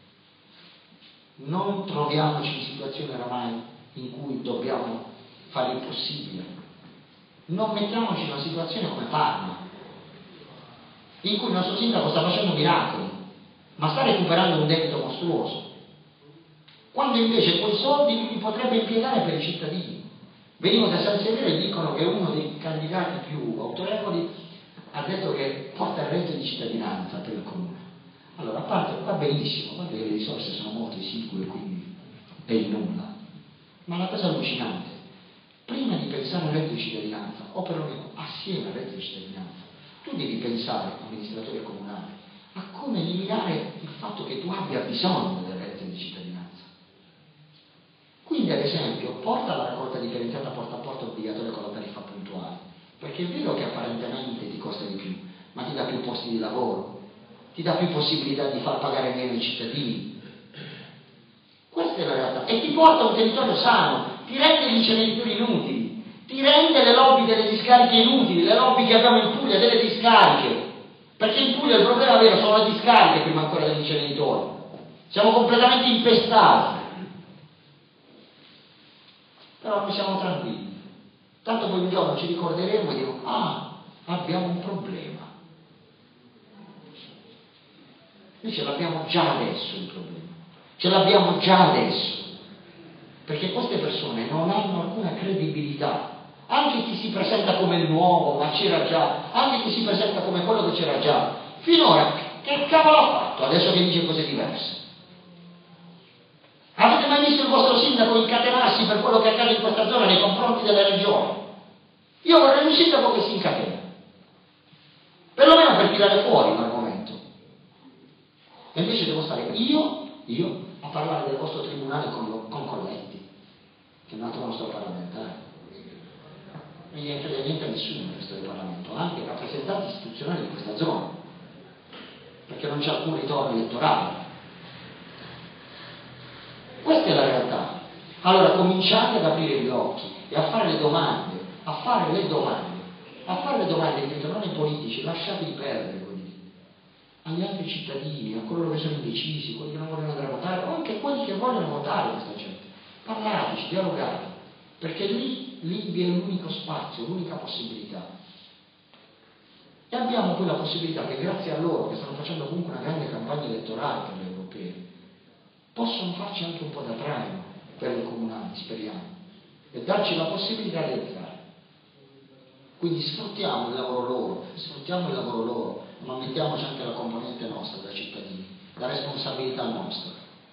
non troviamoci in situazione oramai in cui dobbiamo fare il possibile, non mettiamoci in una situazione come Parma, in cui il nostro sindaco sta facendo miracoli, ma sta recuperando un debito mostruoso, quando invece quei soldi li potrebbe impiegare per i cittadini. Venivano da San Severo e dicono che uno dei candidati più autorevoli ha detto che porta il reddito di cittadinanza per il comune. Allora, a parte, va benissimo, guarda che le risorse sono molto esigue, quindi è il nulla. Ma la cosa allucinante, prima di pensare al reddito di cittadinanza, o perlomeno assieme al reddito di cittadinanza, tu devi pensare, amministratore comunale, a come eliminare il fatto che tu abbia bisogno del reddito di cittadinanza. Quindi, ad esempio, porta la raccolta differenziata porta a porta obbligatoria con la tariffa puntuale, perché è vero che apparentemente ti costa di più, ma ti dà più posti di lavoro, ti dà più possibilità di far pagare meno i cittadini. Questa è la realtà. E ti porta a un territorio sano, ti rende gli inceneritori inutili, ti rende le lobby delle discariche inutili, le lobby che abbiamo in Puglia delle discariche, perché in Puglia il problema vero sono le discariche prima ancora degli inceneritori. Siamo completamente impestati. Però noi siamo tranquilli, tanto poi un giorno ci ricorderemo e diremo, ah, abbiamo un problema. Noi ce l'abbiamo già adesso il problema, ce l'abbiamo già adesso, perché queste persone non hanno alcuna credibilità, anche chi si presenta come il nuovo, ma c'era già, anche chi si presenta come quello che c'era già, finora che cavolo ha fatto adesso che dice cose diverse? Avete mai visto il vostro sindaco incatenarsi per quello che accade in questa zona nei confronti delle regioni? Io vorrei un sindaco che si incatena, perlomeno per tirare fuori l'argomento. E invece devo stare io, io, a parlare del vostro tribunale con, con Colletti, che è un altro nostro parlamentare. Non gli frega niente a nessuno in questo Parlamento, anche rappresentanti istituzionali di questa zona, perché non c'è alcun ritorno elettorale. Questa è la realtà. Allora cominciate ad aprire gli occhi e a fare le domande, a fare le domande, a fare le domande, ripeto, non ai politici, lasciateli perdere, agli altri cittadini, a coloro che sono indecisi, quelli che non vogliono andare a votare, o anche quelli che vogliono votare questa gente. Parlateci, dialogate, perché lì, lì vi è l'unico spazio, l'unica possibilità. E abbiamo poi la possibilità che grazie a loro, che stanno facendo comunque una grande campagna elettorale per le europee, possono farci anche un po' da traino per le comunali, speriamo, e darci la possibilità di entrare. Quindi sfruttiamo il lavoro loro, sfruttiamo il lavoro loro, ma mettiamoci anche la componente nostra da cittadini, la responsabilità nostra.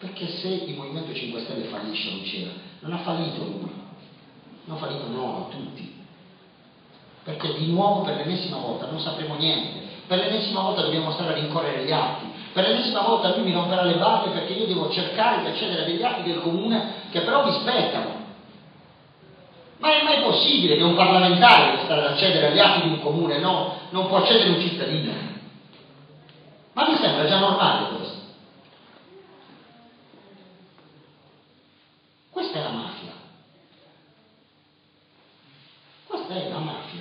Perché se il Movimento cinque Stelle fallisce non c'era, non ha fallito lui, non ha fallito noi, tutti. Perché di nuovo per l'ennesima volta non sapremo niente, per l'ennesima volta dobbiamo stare a rincorrere gli atti, per l'ennesima volta lui mi romperà le balle perché io devo cercare di accedere a degli atti del comune che però mi spettano. Ma è mai possibile che un parlamentare deve stare ad accedere agli atti di un comune, no? Non può accedere un cittadino? Ma mi sembra già normale questo. Questa è la mafia. Questa è la mafia.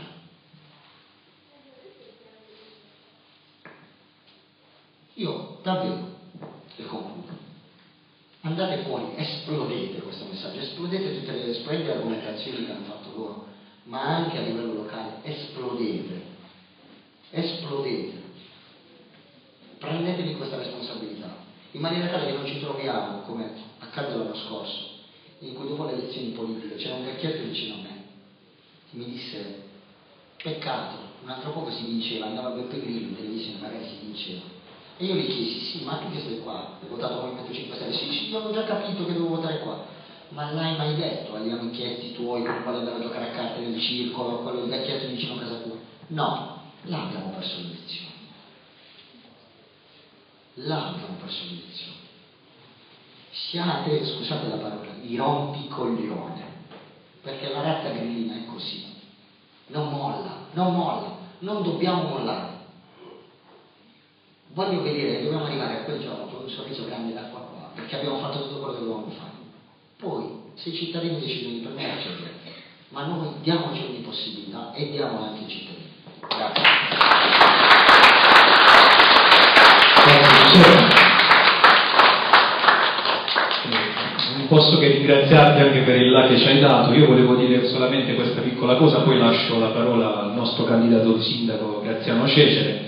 Io davvero, e concludo, andate fuori, esplodete questo messaggio, esplodete tutte le splendide argomentazioni che hanno fatto loro, ma anche a livello locale, esplodete, esplodete, prendetevi questa responsabilità, in maniera tale che non ci troviamo, come accadde l'anno scorso, in cui dopo le elezioni politiche c'era un vecchietto vicino a me, che mi disse, peccato, un altro poco si vinceva, andava a Beppe Grillo in televisione, magari si vinceva. E io gli chiesi, sì, ma tu che sei qua? Hai votato Movimento cinque Stelle? Sì, sì, io avevo già capito che dovevo votare qua. Ma l'hai mai detto agli amichetti tuoi con quali andare a giocare a carte nel circolo, quello il vecchietto vicino a casa tua? No, là abbiamo perso l'elezione. Là abbiamo perso l'elezione. Siate, scusate la parola, i rompicoglione, perché la razza grillina è così. Non molla, non molla, non dobbiamo mollare. Voglio vedere, dobbiamo arrivare a quel giorno con un sorriso grande da qua a qua, perché abbiamo fatto tutto quello che dovevamo fare. Poi, se i cittadini decidono di prenderci, ma noi diamoci ogni possibilità e diamola anche ai cittadini. Grazie. Non posso che ringraziarti anche per il là che ci hai dato. Io volevo dire solamente questa piccola cosa, poi lascio la parola al nostro candidato sindaco Graziano Cecere.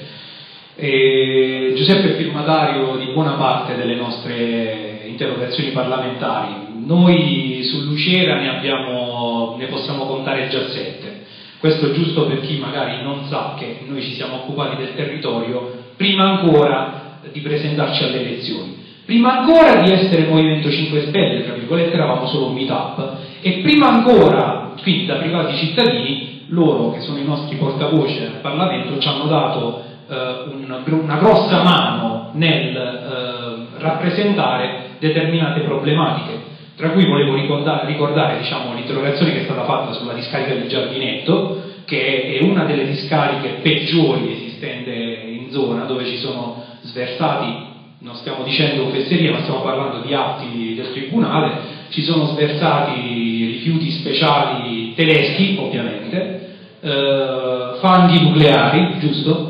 E Giuseppe è firmatario di buona parte delle nostre interrogazioni parlamentari. Noi su Lucera ne, abbiamo, ne possiamo contare già sette. Questo giusto per chi magari non sa che noi ci siamo occupati del territorio prima ancora di presentarci alle elezioni, prima ancora di essere Movimento cinque Stelle, tra virgolette, eravamo solo un meetup, e prima ancora, quindi da privati cittadini, loro che sono i nostri portavoce al Parlamento ci hanno dato Una, una grossa mano nel eh, rappresentare determinate problematiche, tra cui volevo ricordare, ricordare diciamo, l'interrogazione che è stata fatta sulla discarica del Giardinetto, che è una delle discariche peggiori esistente in zona, dove ci sono sversati, non stiamo dicendo fesseria, ma stiamo parlando di atti del Tribunale, ci sono sversati rifiuti speciali tedeschi, ovviamente, eh, fanghi nucleari, giusto?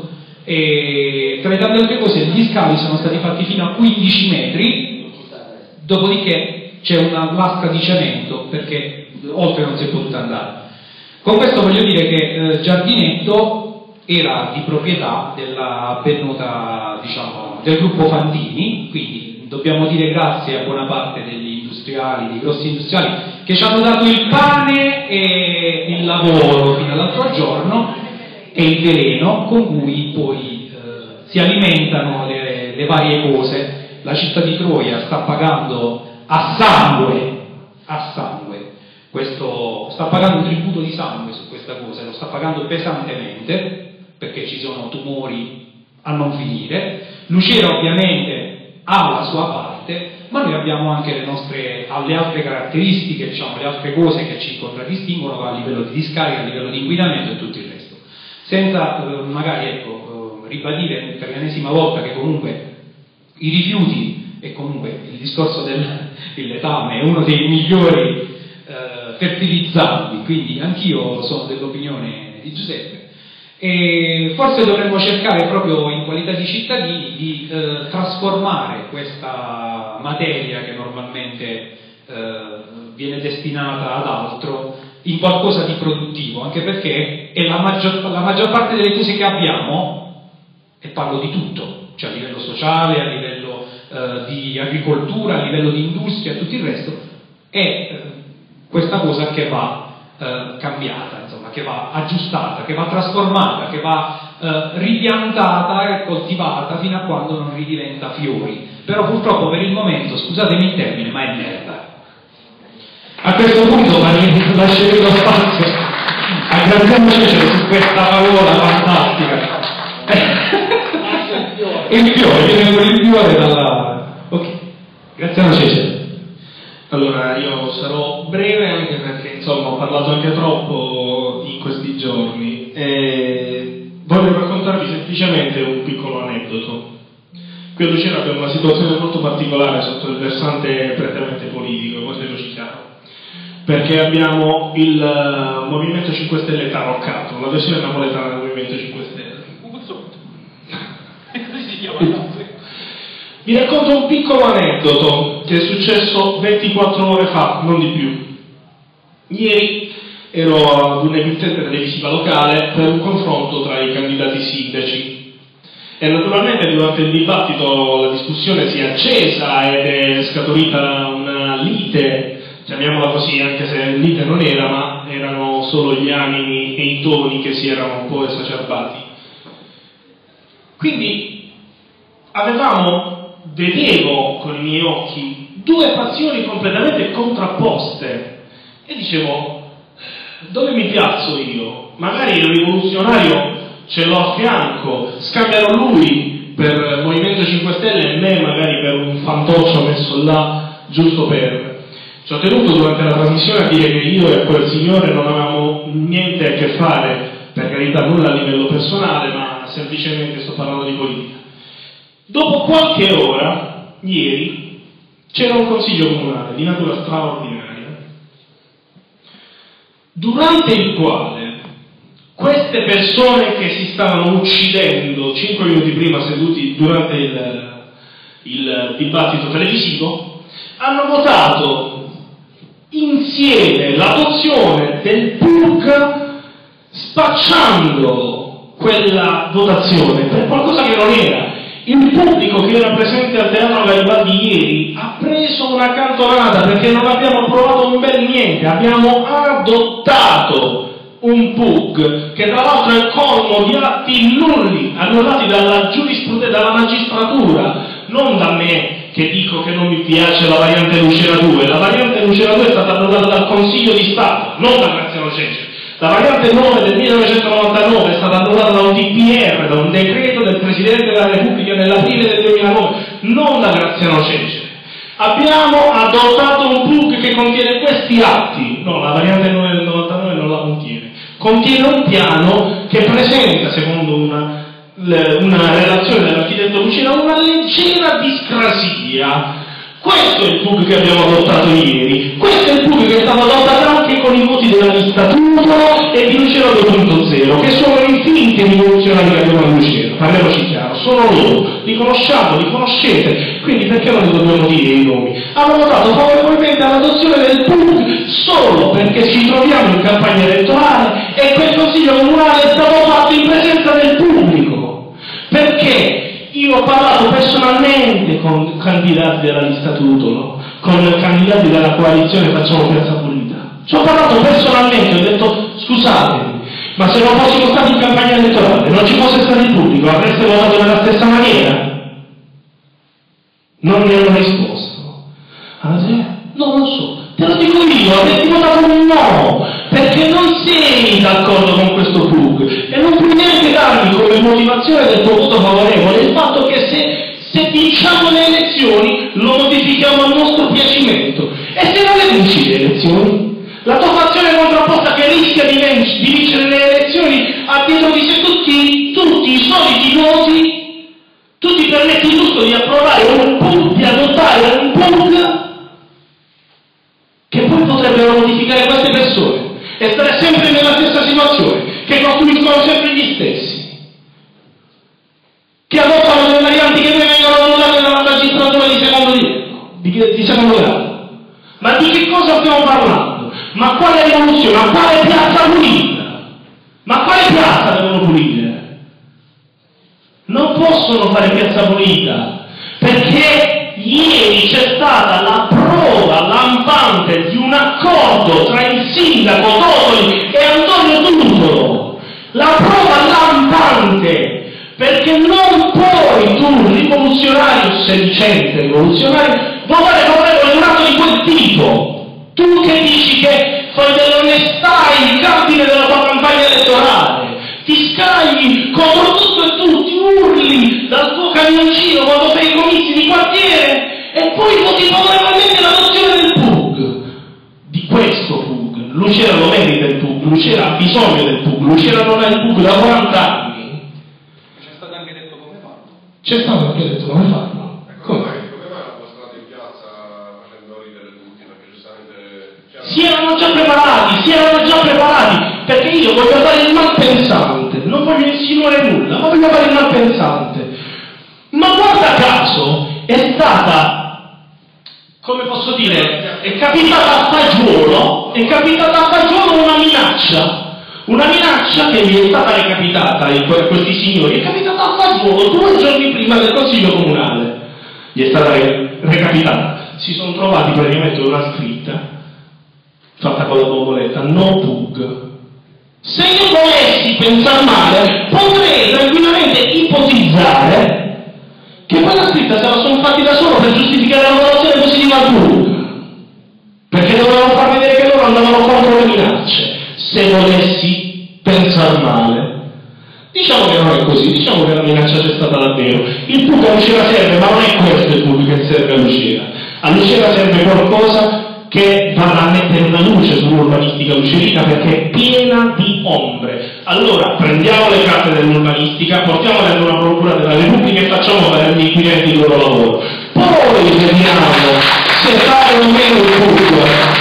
E tra le tante altre cose gli scavi sono stati fatti fino a quindici metri, dopodiché c'è una lasca di cemento perché oltre non si è potuto andare. Con questo voglio dire che eh, Giardinetto era di proprietà della ben nota, diciamo, del gruppo Fantini, quindi dobbiamo dire grazie a buona parte degli industriali, dei grossi industriali che ci hanno dato il pane e il lavoro fino all'altro giorno e il veleno con cui poi eh, si alimentano le, le varie cose. La città di Troia sta pagando a sangue, a sangue, questo, sta pagando un tributo di sangue su questa cosa, lo sta pagando pesantemente, perché ci sono tumori a non finire. Lucera ovviamente ha la sua parte, ma noi abbiamo anche le nostre, le altre caratteristiche, diciamo, le altre cose che ci contraddistinguono a livello di discarica, a livello di inquinamento e tutto il resto. Senza eh, magari ecco, eh, ribadire per l'ennesima volta che comunque i rifiuti e comunque il discorso del il letame è uno dei migliori eh, fertilizzanti, quindi anch'io sono dell'opinione di Giuseppe, e forse dovremmo cercare proprio in qualità di cittadini di eh, trasformare questa materia che normalmente eh, viene destinata ad altro in qualcosa di produttivo, anche perché è la maggior, la maggior parte delle cose che abbiamo, e parlo di tutto, cioè a livello sociale, a livello eh, di agricoltura, a livello di industria e tutto il resto, è eh, questa cosa che va eh, cambiata, insomma, che va aggiustata, che va trasformata, che va eh, ripiantata e coltivata fino a quando non ridiventa fiori. però purtroppo per il momento, scusatemi il termine, ma è merda. A questo punto lascerei lo spazio a Graziano Cecere su questa parola fantastica. Il fiore, viene con il fiore dalla... Ok, Graziano Cecere. Allora, io sarò breve anche perché insomma ho parlato anche troppo in questi giorni e voglio raccontarvi semplicemente un piccolo aneddoto. Qui a Lucera abbiamo una situazione molto particolare sotto il versante prettamente politico, voglio chiaro, perché abbiamo il Movimento cinque Stelle taroccato, la versione napoletana del Movimento cinque Stelle. Così si chiama. Vi racconto un piccolo aneddoto che è successo ventiquattro ore fa, non di più. Ieri ero ad un'emittente televisiva locale per un confronto tra i candidati sindaci e naturalmente durante il dibattito la discussione si è accesa ed è scaturita una lite, chiamiamola così, anche se lite non era, ma erano solo gli animi e i toni che si erano un po' esacerbati. Quindi avevamo vedevo con i miei occhi due fazioni completamente contrapposte e dicevo, dove mi piazzo io? Magari il rivoluzionario ce l'ho a fianco, scambierò lui per Movimento cinque Stelle e me magari per un fantoccio messo là giusto per... Ci ho tenuto durante la trasmissione a dire che io e quel signore non avevamo niente a che fare, per carità nulla a livello personale, ma semplicemente sto parlando di politica. Dopo qualche ora, ieri, c'era un consiglio comunale di natura straordinaria, durante il quale queste persone che si stavano uccidendo cinque minuti prima seduti durante il, il dibattito televisivo, hanno votato insieme l'adozione del P U C spacciando quella votazione per qualcosa che non era. Il pubblico che era presente al Teatro Garibaldi ieri ha preso una cantonata perché non abbiamo approvato un bel niente, abbiamo adottato un P U C che tra l'altro è colmo di atti nulli, annullati dalla giurisprudenza, dalla magistratura, non da me che dico che non mi piace la variante Lucera due, la variante Lucera due è stata annullata dal Consiglio di Stato, non da Graziano Cecere. La variante nove del millenovecentonovantanove è stata annullata da un D P R, da un decreto del Presidente della Repubblica nell'aprile del duemilanove, non da Graziano Cecere. Abbiamo adottato un P U C che contiene questi atti, no, la variante nove del novantanove non la contiene, contiene un piano che presenta, secondo una, una relazione dell'architetto Lucera, una leggera discrasia. Questo è il P U C che abbiamo adottato ieri, questo è il P U C che è stato adottato anche con i voti della lista Tutto e di Lucera due punto zero, che sono i finti rivoluzionari che abbiamo a Lucera, parliamoci chiaro, sono loro, li conosciamo, li conoscete, quindi perché non li dobbiamo dire i nomi? Hanno votato favorevolmente all'adozione del P U C solo perché ci troviamo in campagna elettorale e quel consiglio comunale è stato fatto in presenza del pubblico, perché io ho parlato personalmente con candidati della lista Tutto, no? Con candidati della coalizione Facciamo Piazza Pulita. Ci ho parlato personalmente, ho detto scusatemi, ma se non fossimo stati in campagna elettorale, non ci fosse stato il pubblico, avreste votato nella stessa maniera? Non mi hanno risposto. Allora, non lo so, te lo dico io, avresti votato un no, perché non sei d'accordo con questo P U C e non puoi neanche darmi come motivazione del tuo voto favorevole il fatto che se, se vinciamo le elezioni lo modifichiamo a nostro piacimento. E se non le vinci le elezioni? La tua fazione contrapposta che rischia di, vinc- di vincere le elezioni ha dietro di sé tutti, tutti i soliti voti, tu ti permetti giusto di approvare un P U C, di adottare un P U C che poi potrebbero modificare queste persone e stare sempre nella stessa situazione, che costruiscono sempre gli stessi, che adottano delle varianti che poi vengono annullate dalla magistratura di secondo livello, di, di secondo grado. Ma di che cosa stiamo parlando? Ma quale rivoluzione? Ma quale piazza pulita? Ma quale piazza devono pulire? Non possono fare piazza pulita, perché ieri c'è stata la prova lampante di un accordo tra il sindaco Totoli e Antonio Tutolo. La prova lampante, perché non puoi tu, rivoluzionario, sedicente rivoluzionario, votare favorevole ad un atto di quel tipo. Tu che dici che fai dell'onestà il cardine della tua campagna elettorale, ti scagli contro tutto e tutti, urli dal tuo camioncino quando fai i comizi di quartiere e poi voti favorevolmente l'adozione del P U G. Di questo P U G. Lucera lo merita il P U G, Lucera ha bisogno del P U G, Lucera non ha il P U G da quaranta anni. C'è stato anche detto come farlo. C'è stato anche detto come farlo. Come mai? Come mai hanno mostrato in piazza facendo ridere tutti? Perché giustamente... Si erano già preparati, si erano già preparati, perché io voglio fare il malpensante, non voglio insinuare nulla, ma voglio fare il malpensante. Ma guarda caso, è stata, come posso dire, è capitata a fagiolo, è capitata a fagiolo una minaccia, una minaccia che gli è stata recapitata a questi signori, è capitata a fagiolo due giorni prima del Consiglio Comunale, gli è stata recapitata, si sono trovati praticamente una scritta fatta con la bomboletta, no P U G. Se io volessi pensare male, potrei tranquillamente ipotizzare che quella scritta se la sono fatti da solo per giustificare la valutazione positiva al P U G, perché dovevano far vedere che loro andavano contro le minacce. Se volessi pensare male, diciamo che non è così, diciamo che la minaccia c'è stata davvero. Il P U G a Lucera serve, ma non è questo il P U G che serve a Lucera. A Lucera serve qualcosa che va a mettere una luce sull'urbanistica lucerina, perché è piena di ombre. Allora prendiamo le carte dell'urbanistica, portiamole ad una procura della Repubblica e facciamo fare agli inquirenti il loro lavoro. Poi vediamo se fare o meno il P U G.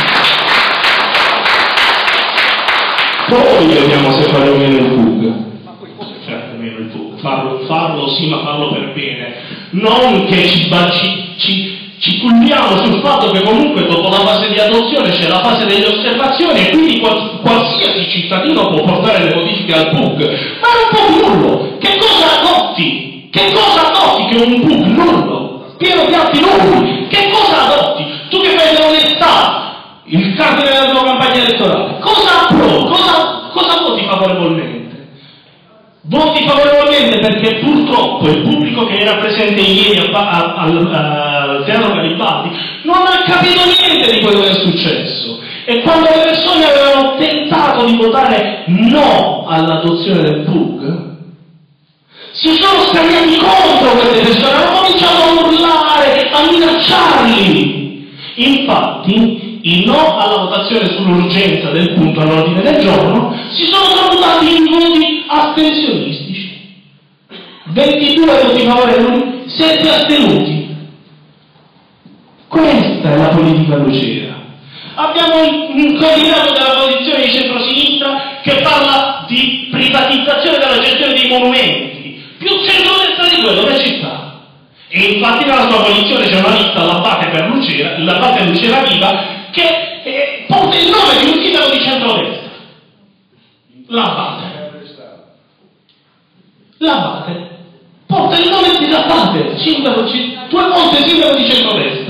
Poi vediamo se fare o meno il P U G. Certo, meno il P U G. Farlo, farlo sì, ma farlo per bene. Non che ci ci, ci Ci culmiamo sul fatto che comunque dopo la fase di adozione c'è la fase delle osservazioni e quindi qual- qualsiasi cittadino può portare le modifiche al P U G. Ma è un P U G nullo! Che cosa adotti? Che cosa adotti che è un P U G nullo? Pieno di atti nulli! Che cosa adotti? Tu che fai dell'onestà, il cardine della tua campagna elettorale, cosa approvi? Cosa, cosa voti favorevolmente? Voti favorevolmente perché purtroppo il pubblico che era presente ieri al, al, al, al Teatro Garibaldi non ha capito niente di quello che è successo, e quando le persone avevano tentato di votare no all'adozione del P U G si sono scagliati contro queste persone, hanno cominciato a urlare, a minacciarli. Infatti i no alla votazione sull'urgenza del punto all'ordine del giorno si sono tramutati in voti astensionistici. ventidue voti favorevoli, sette astenuti. Questa è la politica lucera. Abbiamo un candidato della posizione di centrosinistra che parla di privatizzazione della gestione dei monumenti. Più centrodestra di quello che ci sta. E infatti nella sua coalizione c'è una lista all'Abate per Lucera, l'Abate Lucera Viva, che eh, porta il nome di un sindaco di centrodestra. L'Abate. L'Abate porta il nome di L'Abate, sindaco, due volte sindaco di centrodestra.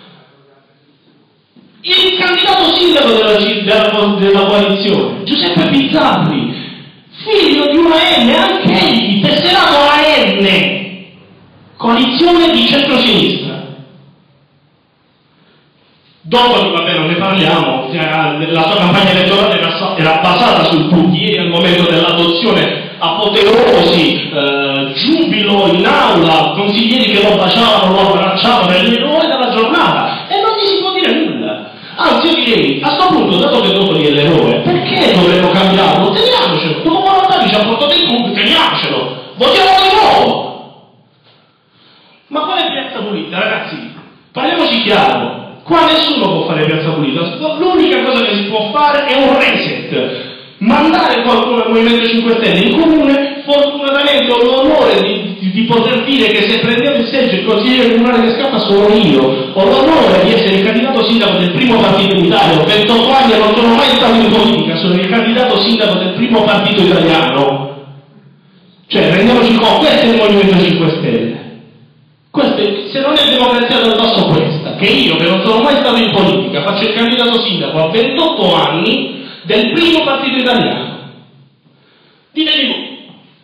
Il candidato sindaco della, della, della coalizione, Giuseppe Bizzarri, figlio di una N, anche egli, tesserato A N, coalizione di centrosinistra. Dopo che vabbè non ne parliamo, la sua campagna elettorale era, era basata sul P U G. Ieri al momento dell'adozione apoteosi, eh, giubilo in aula, consiglieri che lo baciavano, lo abbracciavano, è l'eroe della giornata e non gli si può dire nulla. Anzi io direi, a questo punto, dato che dopo lì è l'eroe, perché dovremmo cambiarlo? Teniamocelo, dopo quaranta anni ci ha portato il P U G, teniamocelo, votiamo di nuovo! Ma quale piazza pulita, ragazzi? Parliamoci chiaro. Qua nessuno può fare piazza pulita, l'unica cosa che si può fare è un reset, mandare qualcuno al Movimento cinque Stelle in comune. Fortunatamente ho l'onore di, di, di poter dire che se prendevo il seggio il consigliere comunale che scatta sono io, ho l'onore di essere il candidato sindaco del primo partito in Italia, ho ventotto anni e non sono mai stato in politica, sono il candidato sindaco del primo partito italiano, cioè rendiamoci conto, questo è il Movimento cinque Stelle. Questo è, se non è democrazia del basso questa, che io che non sono mai stato in politica faccio il candidato sindaco a ventotto anni del primo partito italiano. Ditemi voi.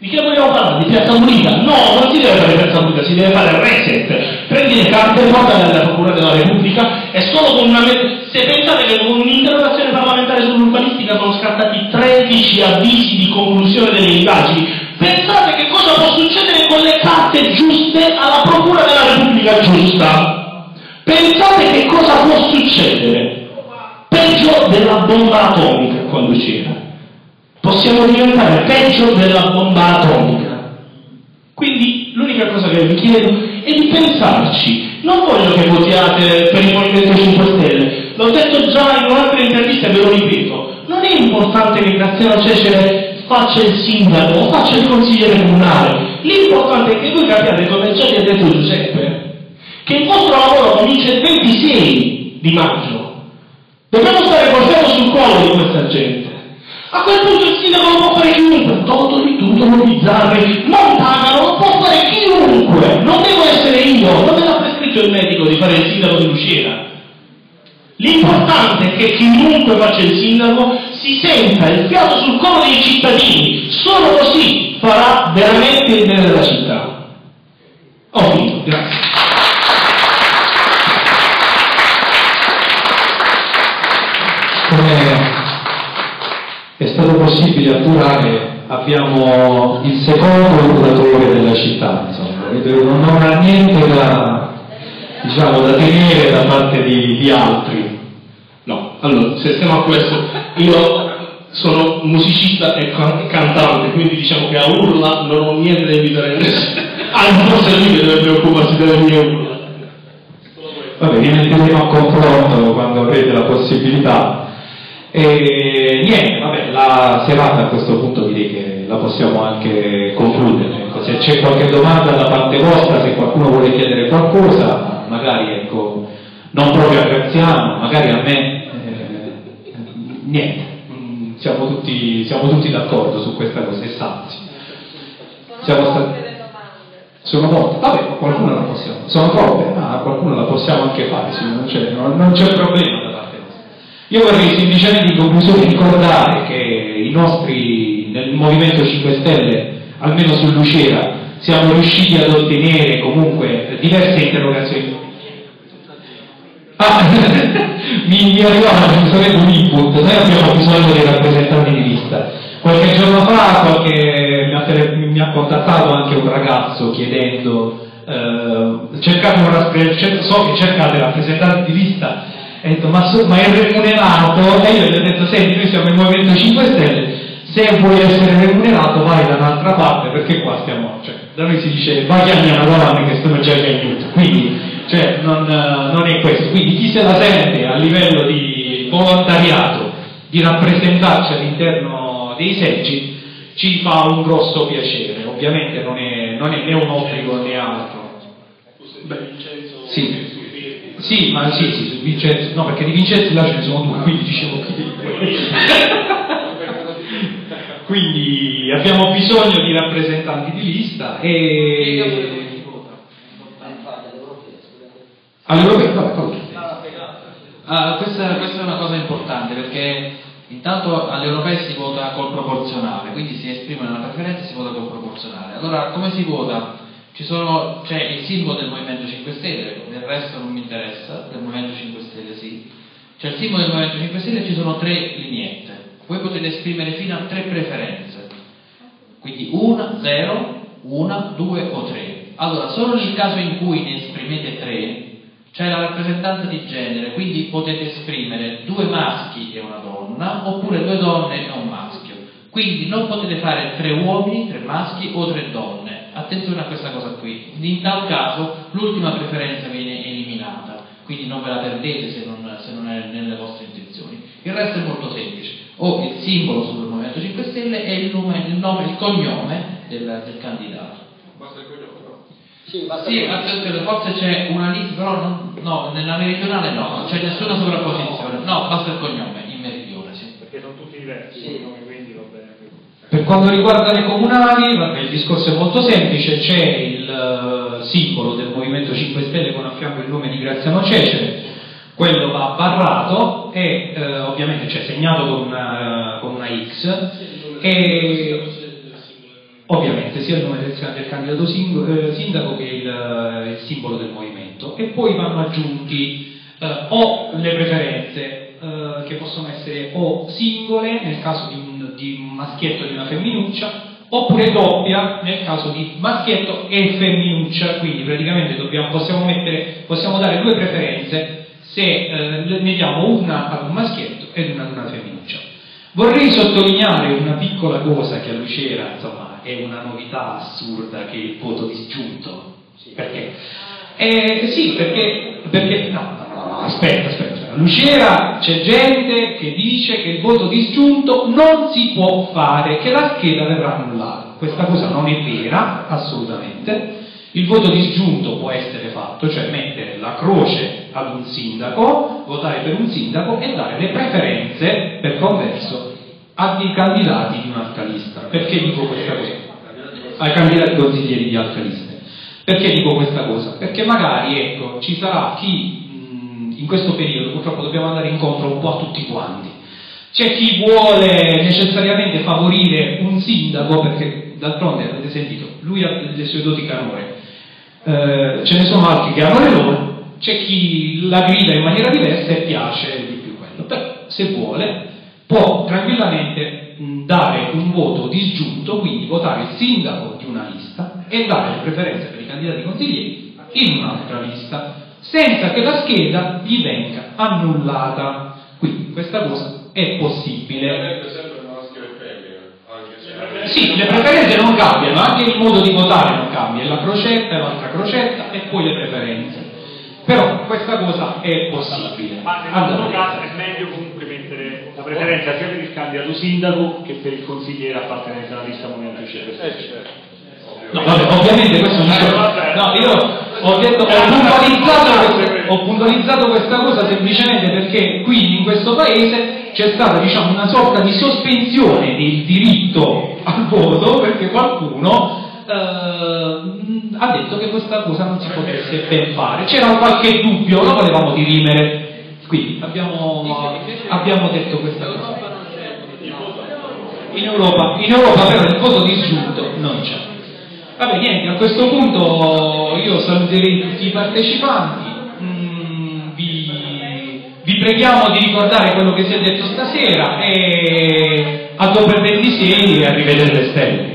Di che vogliamo parlare? Di Piazza Pulita? No, non si deve fare Piazza Pulita, si deve fare reset. Prendi le carte, portale alla Procura della Repubblica e solo con una... Se pensate che con un'interrogazione parlamentare sull'urbanistica sono scattati tredici avvisi di conclusione delle indagini, pensate che cosa può succedere con le carte giuste alla Procura della Repubblica giusta? Pensate che cosa può succedere? Peggio della bomba atomica quando c'era. Possiamo diventare peggio della bomba atomica. Quindi l'unica cosa che vi chiedo è di pensarci. Non voglio che votiate per il Movimento cinque Stelle. L'ho detto già in un'altra intervista e ve lo ripeto. Non è importante che Graziano Cecere faccia il sindaco o faccia il consigliere comunale. L'importante è che voi capiate, come già vi ha detto Giuseppe, che il vostro lavoro comincia il ventisei di maggio. Dobbiamo stare col fiato sul collo di questa gente. A quel punto il sindaco lo può fare chiunque, Totoli, Tutolo, Bizzarri, Montagano, lo può fare chiunque, non devo essere io, non me l'ha prescritto il medico di fare il sindaco di Lucera. L'importante è che chiunque faccia il sindaco si senta il fiato sul collo dei cittadini, solo così farà veramente il bene della città. Ho finito, grazie. Come è stato possibile appurare, abbiamo il secondo procuratore della città, insomma, non ha niente da, diciamo, da temere da parte di, di altri. No, allora, se stiamo a questo, io sono musicista e can- cantante, quindi diciamo che a urla non ho niente da invitare a nessuno. Anzi, forse lui che deve preoccuparsi delle mie urla. Vabbè, vi metteremo a confronto quando avrete la possibilità. E niente, vabbè, la serata a questo punto direi che la possiamo anche concludere. Ecco, se c'è qualche domanda da parte vostra, se qualcuno vuole chiedere qualcosa, magari ecco, non proprio a Graziano, magari a me, eh, niente, siamo tutti, siamo tutti d'accordo su questa cosa, e sanzi. Siamo stati... Sono molte, vabbè, qualcuno la possiamo, sono troppe, ma qualcuno la possiamo anche fare, sì, non c'è, non, non c'è problema. Io vorrei semplicemente in conclusione ricordare che i nostri, nel Movimento cinque Stelle, almeno su Lucera, siamo riusciti ad ottenere comunque diverse interrogazioni. Ah, mi, mi arrivava, mi sarebbe un input, noi abbiamo bisogno dei rappresentanti di lista. Qualche giorno fa qualche, mi, ha tele, mi ha contattato anche un ragazzo chiedendo, eh, cercate un rappresentante, so che cercate rappresentanti di lista. Ha detto, ma, so, ma è remunerato? E io gli ho detto, senti, noi siamo il Movimento cinque Stelle, se vuoi essere remunerato vai da un'altra parte, perché qua stiamo, cioè, da noi si dice, vai a mia davanti che stiamo già in aiuto, quindi, cioè, non, non è questo. Quindi chi se la sente a livello di volontariato di rappresentarci all'interno dei seggi, ci fa un grosso piacere, ovviamente non è, non è né un obbligo né altro. Beh, sì. Sì, ma sì, sì, su Vincenzo, no, perché di Vincenzo là ce ne sono due, quindi dicevo qui. Quindi abbiamo bisogno di rappresentanti di lista e... All'europeo, vabbè, vabbè. Ah, questa, questa è una cosa importante perché intanto alle europee si vota col proporzionale, quindi si esprime una preferenza e si vota col proporzionale. Allora, come si vota? Ci sono, c'è il simbolo del Movimento cinque Stelle, del resto non mi interessa, del Movimento cinque Stelle sì. C'è il simbolo del Movimento cinque Stelle e ci sono tre lineette. Voi potete esprimere fino a tre preferenze. Quindi una, zero, una, due o tre. Allora, solo nel caso in cui ne esprimete tre, c'è la rappresentanza di genere, quindi potete esprimere due maschi e una donna, oppure due donne e un maschio. Quindi non potete fare tre uomini, tre maschi o tre donne. Attenzione a questa cosa qui. In tal caso l'ultima preferenza viene eliminata, quindi non ve la perdete se non, se non è nelle vostre intenzioni. Il resto è molto semplice. O il simbolo sul Movimento cinque Stelle e il nome, il, nome, il cognome del, del candidato. Basta il cognome, no? Sì, basta Sì, attenzione, forse c'è una lista, però non, no, nella meridionale no, non c'è nessuna sovrapposizione. No, basta il cognome, in meridione, sì. Perché sono tutti diversi, sì. quindi va bene. Per quanto riguarda le comunali, vabbè, il discorso è molto semplice, c'è il uh, simbolo del Movimento cinque Stelle con a fianco il nome di Graziano Cecere, quello va barrato e uh, ovviamente c'è segnato con una, con una X, e ovviamente sia il nome del, del candidato sing- eh, sindaco che il, il simbolo del movimento, e poi vanno aggiunti eh, o le preferenze eh, che possono essere o singole nel caso di un, di un maschietto e di una femminuccia, oppure doppia nel caso di maschietto e femminuccia, quindi praticamente dobbiamo, possiamo, mettere, possiamo dare due preferenze se eh, ne diamo una ad un maschietto ed una ad una femminuccia. Vorrei sottolineare una piccola cosa che a Lucera, insomma, è una novità assurda, che è il voto disgiunto. Perché? Eh, sì, perché, perché no, no, no, aspetta, aspetta. A Lucera c'è gente che dice che il voto disgiunto non si può fare, che la scheda verrà annullata. Questa cosa non è vera, assolutamente. Il voto disgiunto può essere fatto, cioè mettere la croce ad un sindaco, votare per un sindaco e dare le preferenze, per converso, ai candidati di un'altra lista. Perché dico questa cosa? Ai candidati consiglieri di altre liste. Perché dico questa cosa? Perché magari, ecco, ci sarà chi in questo periodo purtroppo dobbiamo andare incontro un po' a tutti quanti. C'è chi vuole necessariamente favorire un sindaco, perché d'altronde avete sentito, lui ha le sue doti canore, eh, ce ne sono altri che hanno le loro, c'è chi la grida in maniera diversa e piace di più quello. Però se vuole può tranquillamente mh, dare un voto disgiunto, quindi votare il sindaco di una lista e dare le preferenze per i candidati consiglieri in un'altra lista, senza che la scheda gli venga annullata. Quindi questa cosa è possibile. Sì, le preferenze non cambiano, anche il modo di votare non cambia, la crocetta e l'altra crocetta e poi le preferenze. Però questa cosa è possibile. Ma nel allora, caso è meglio comunque mettere la preferenza sia per il candidato sindaco che per il consigliere appartenente alla lista Movimento cinque Stelle. No, vabbè, ovviamente questo non c'è. No, io ho, detto, ho, puntualizzato questo, ho puntualizzato questa cosa semplicemente perché qui in questo paese c'è stata, diciamo, una sorta di sospensione del diritto al voto perché qualcuno eh, ha detto che questa cosa non si potesse ben fare. C'era qualche dubbio, lo volevamo dirimere, quindi abbiamo, abbiamo detto questa cosa. In Europa, in Europa però il voto disgiunto non c'è. Vabbè, niente, a questo punto io saluterei tutti i partecipanti, mm, vi, vi preghiamo di ricordare quello che si è detto stasera e a dopo il ventisei arrivedere le stelle.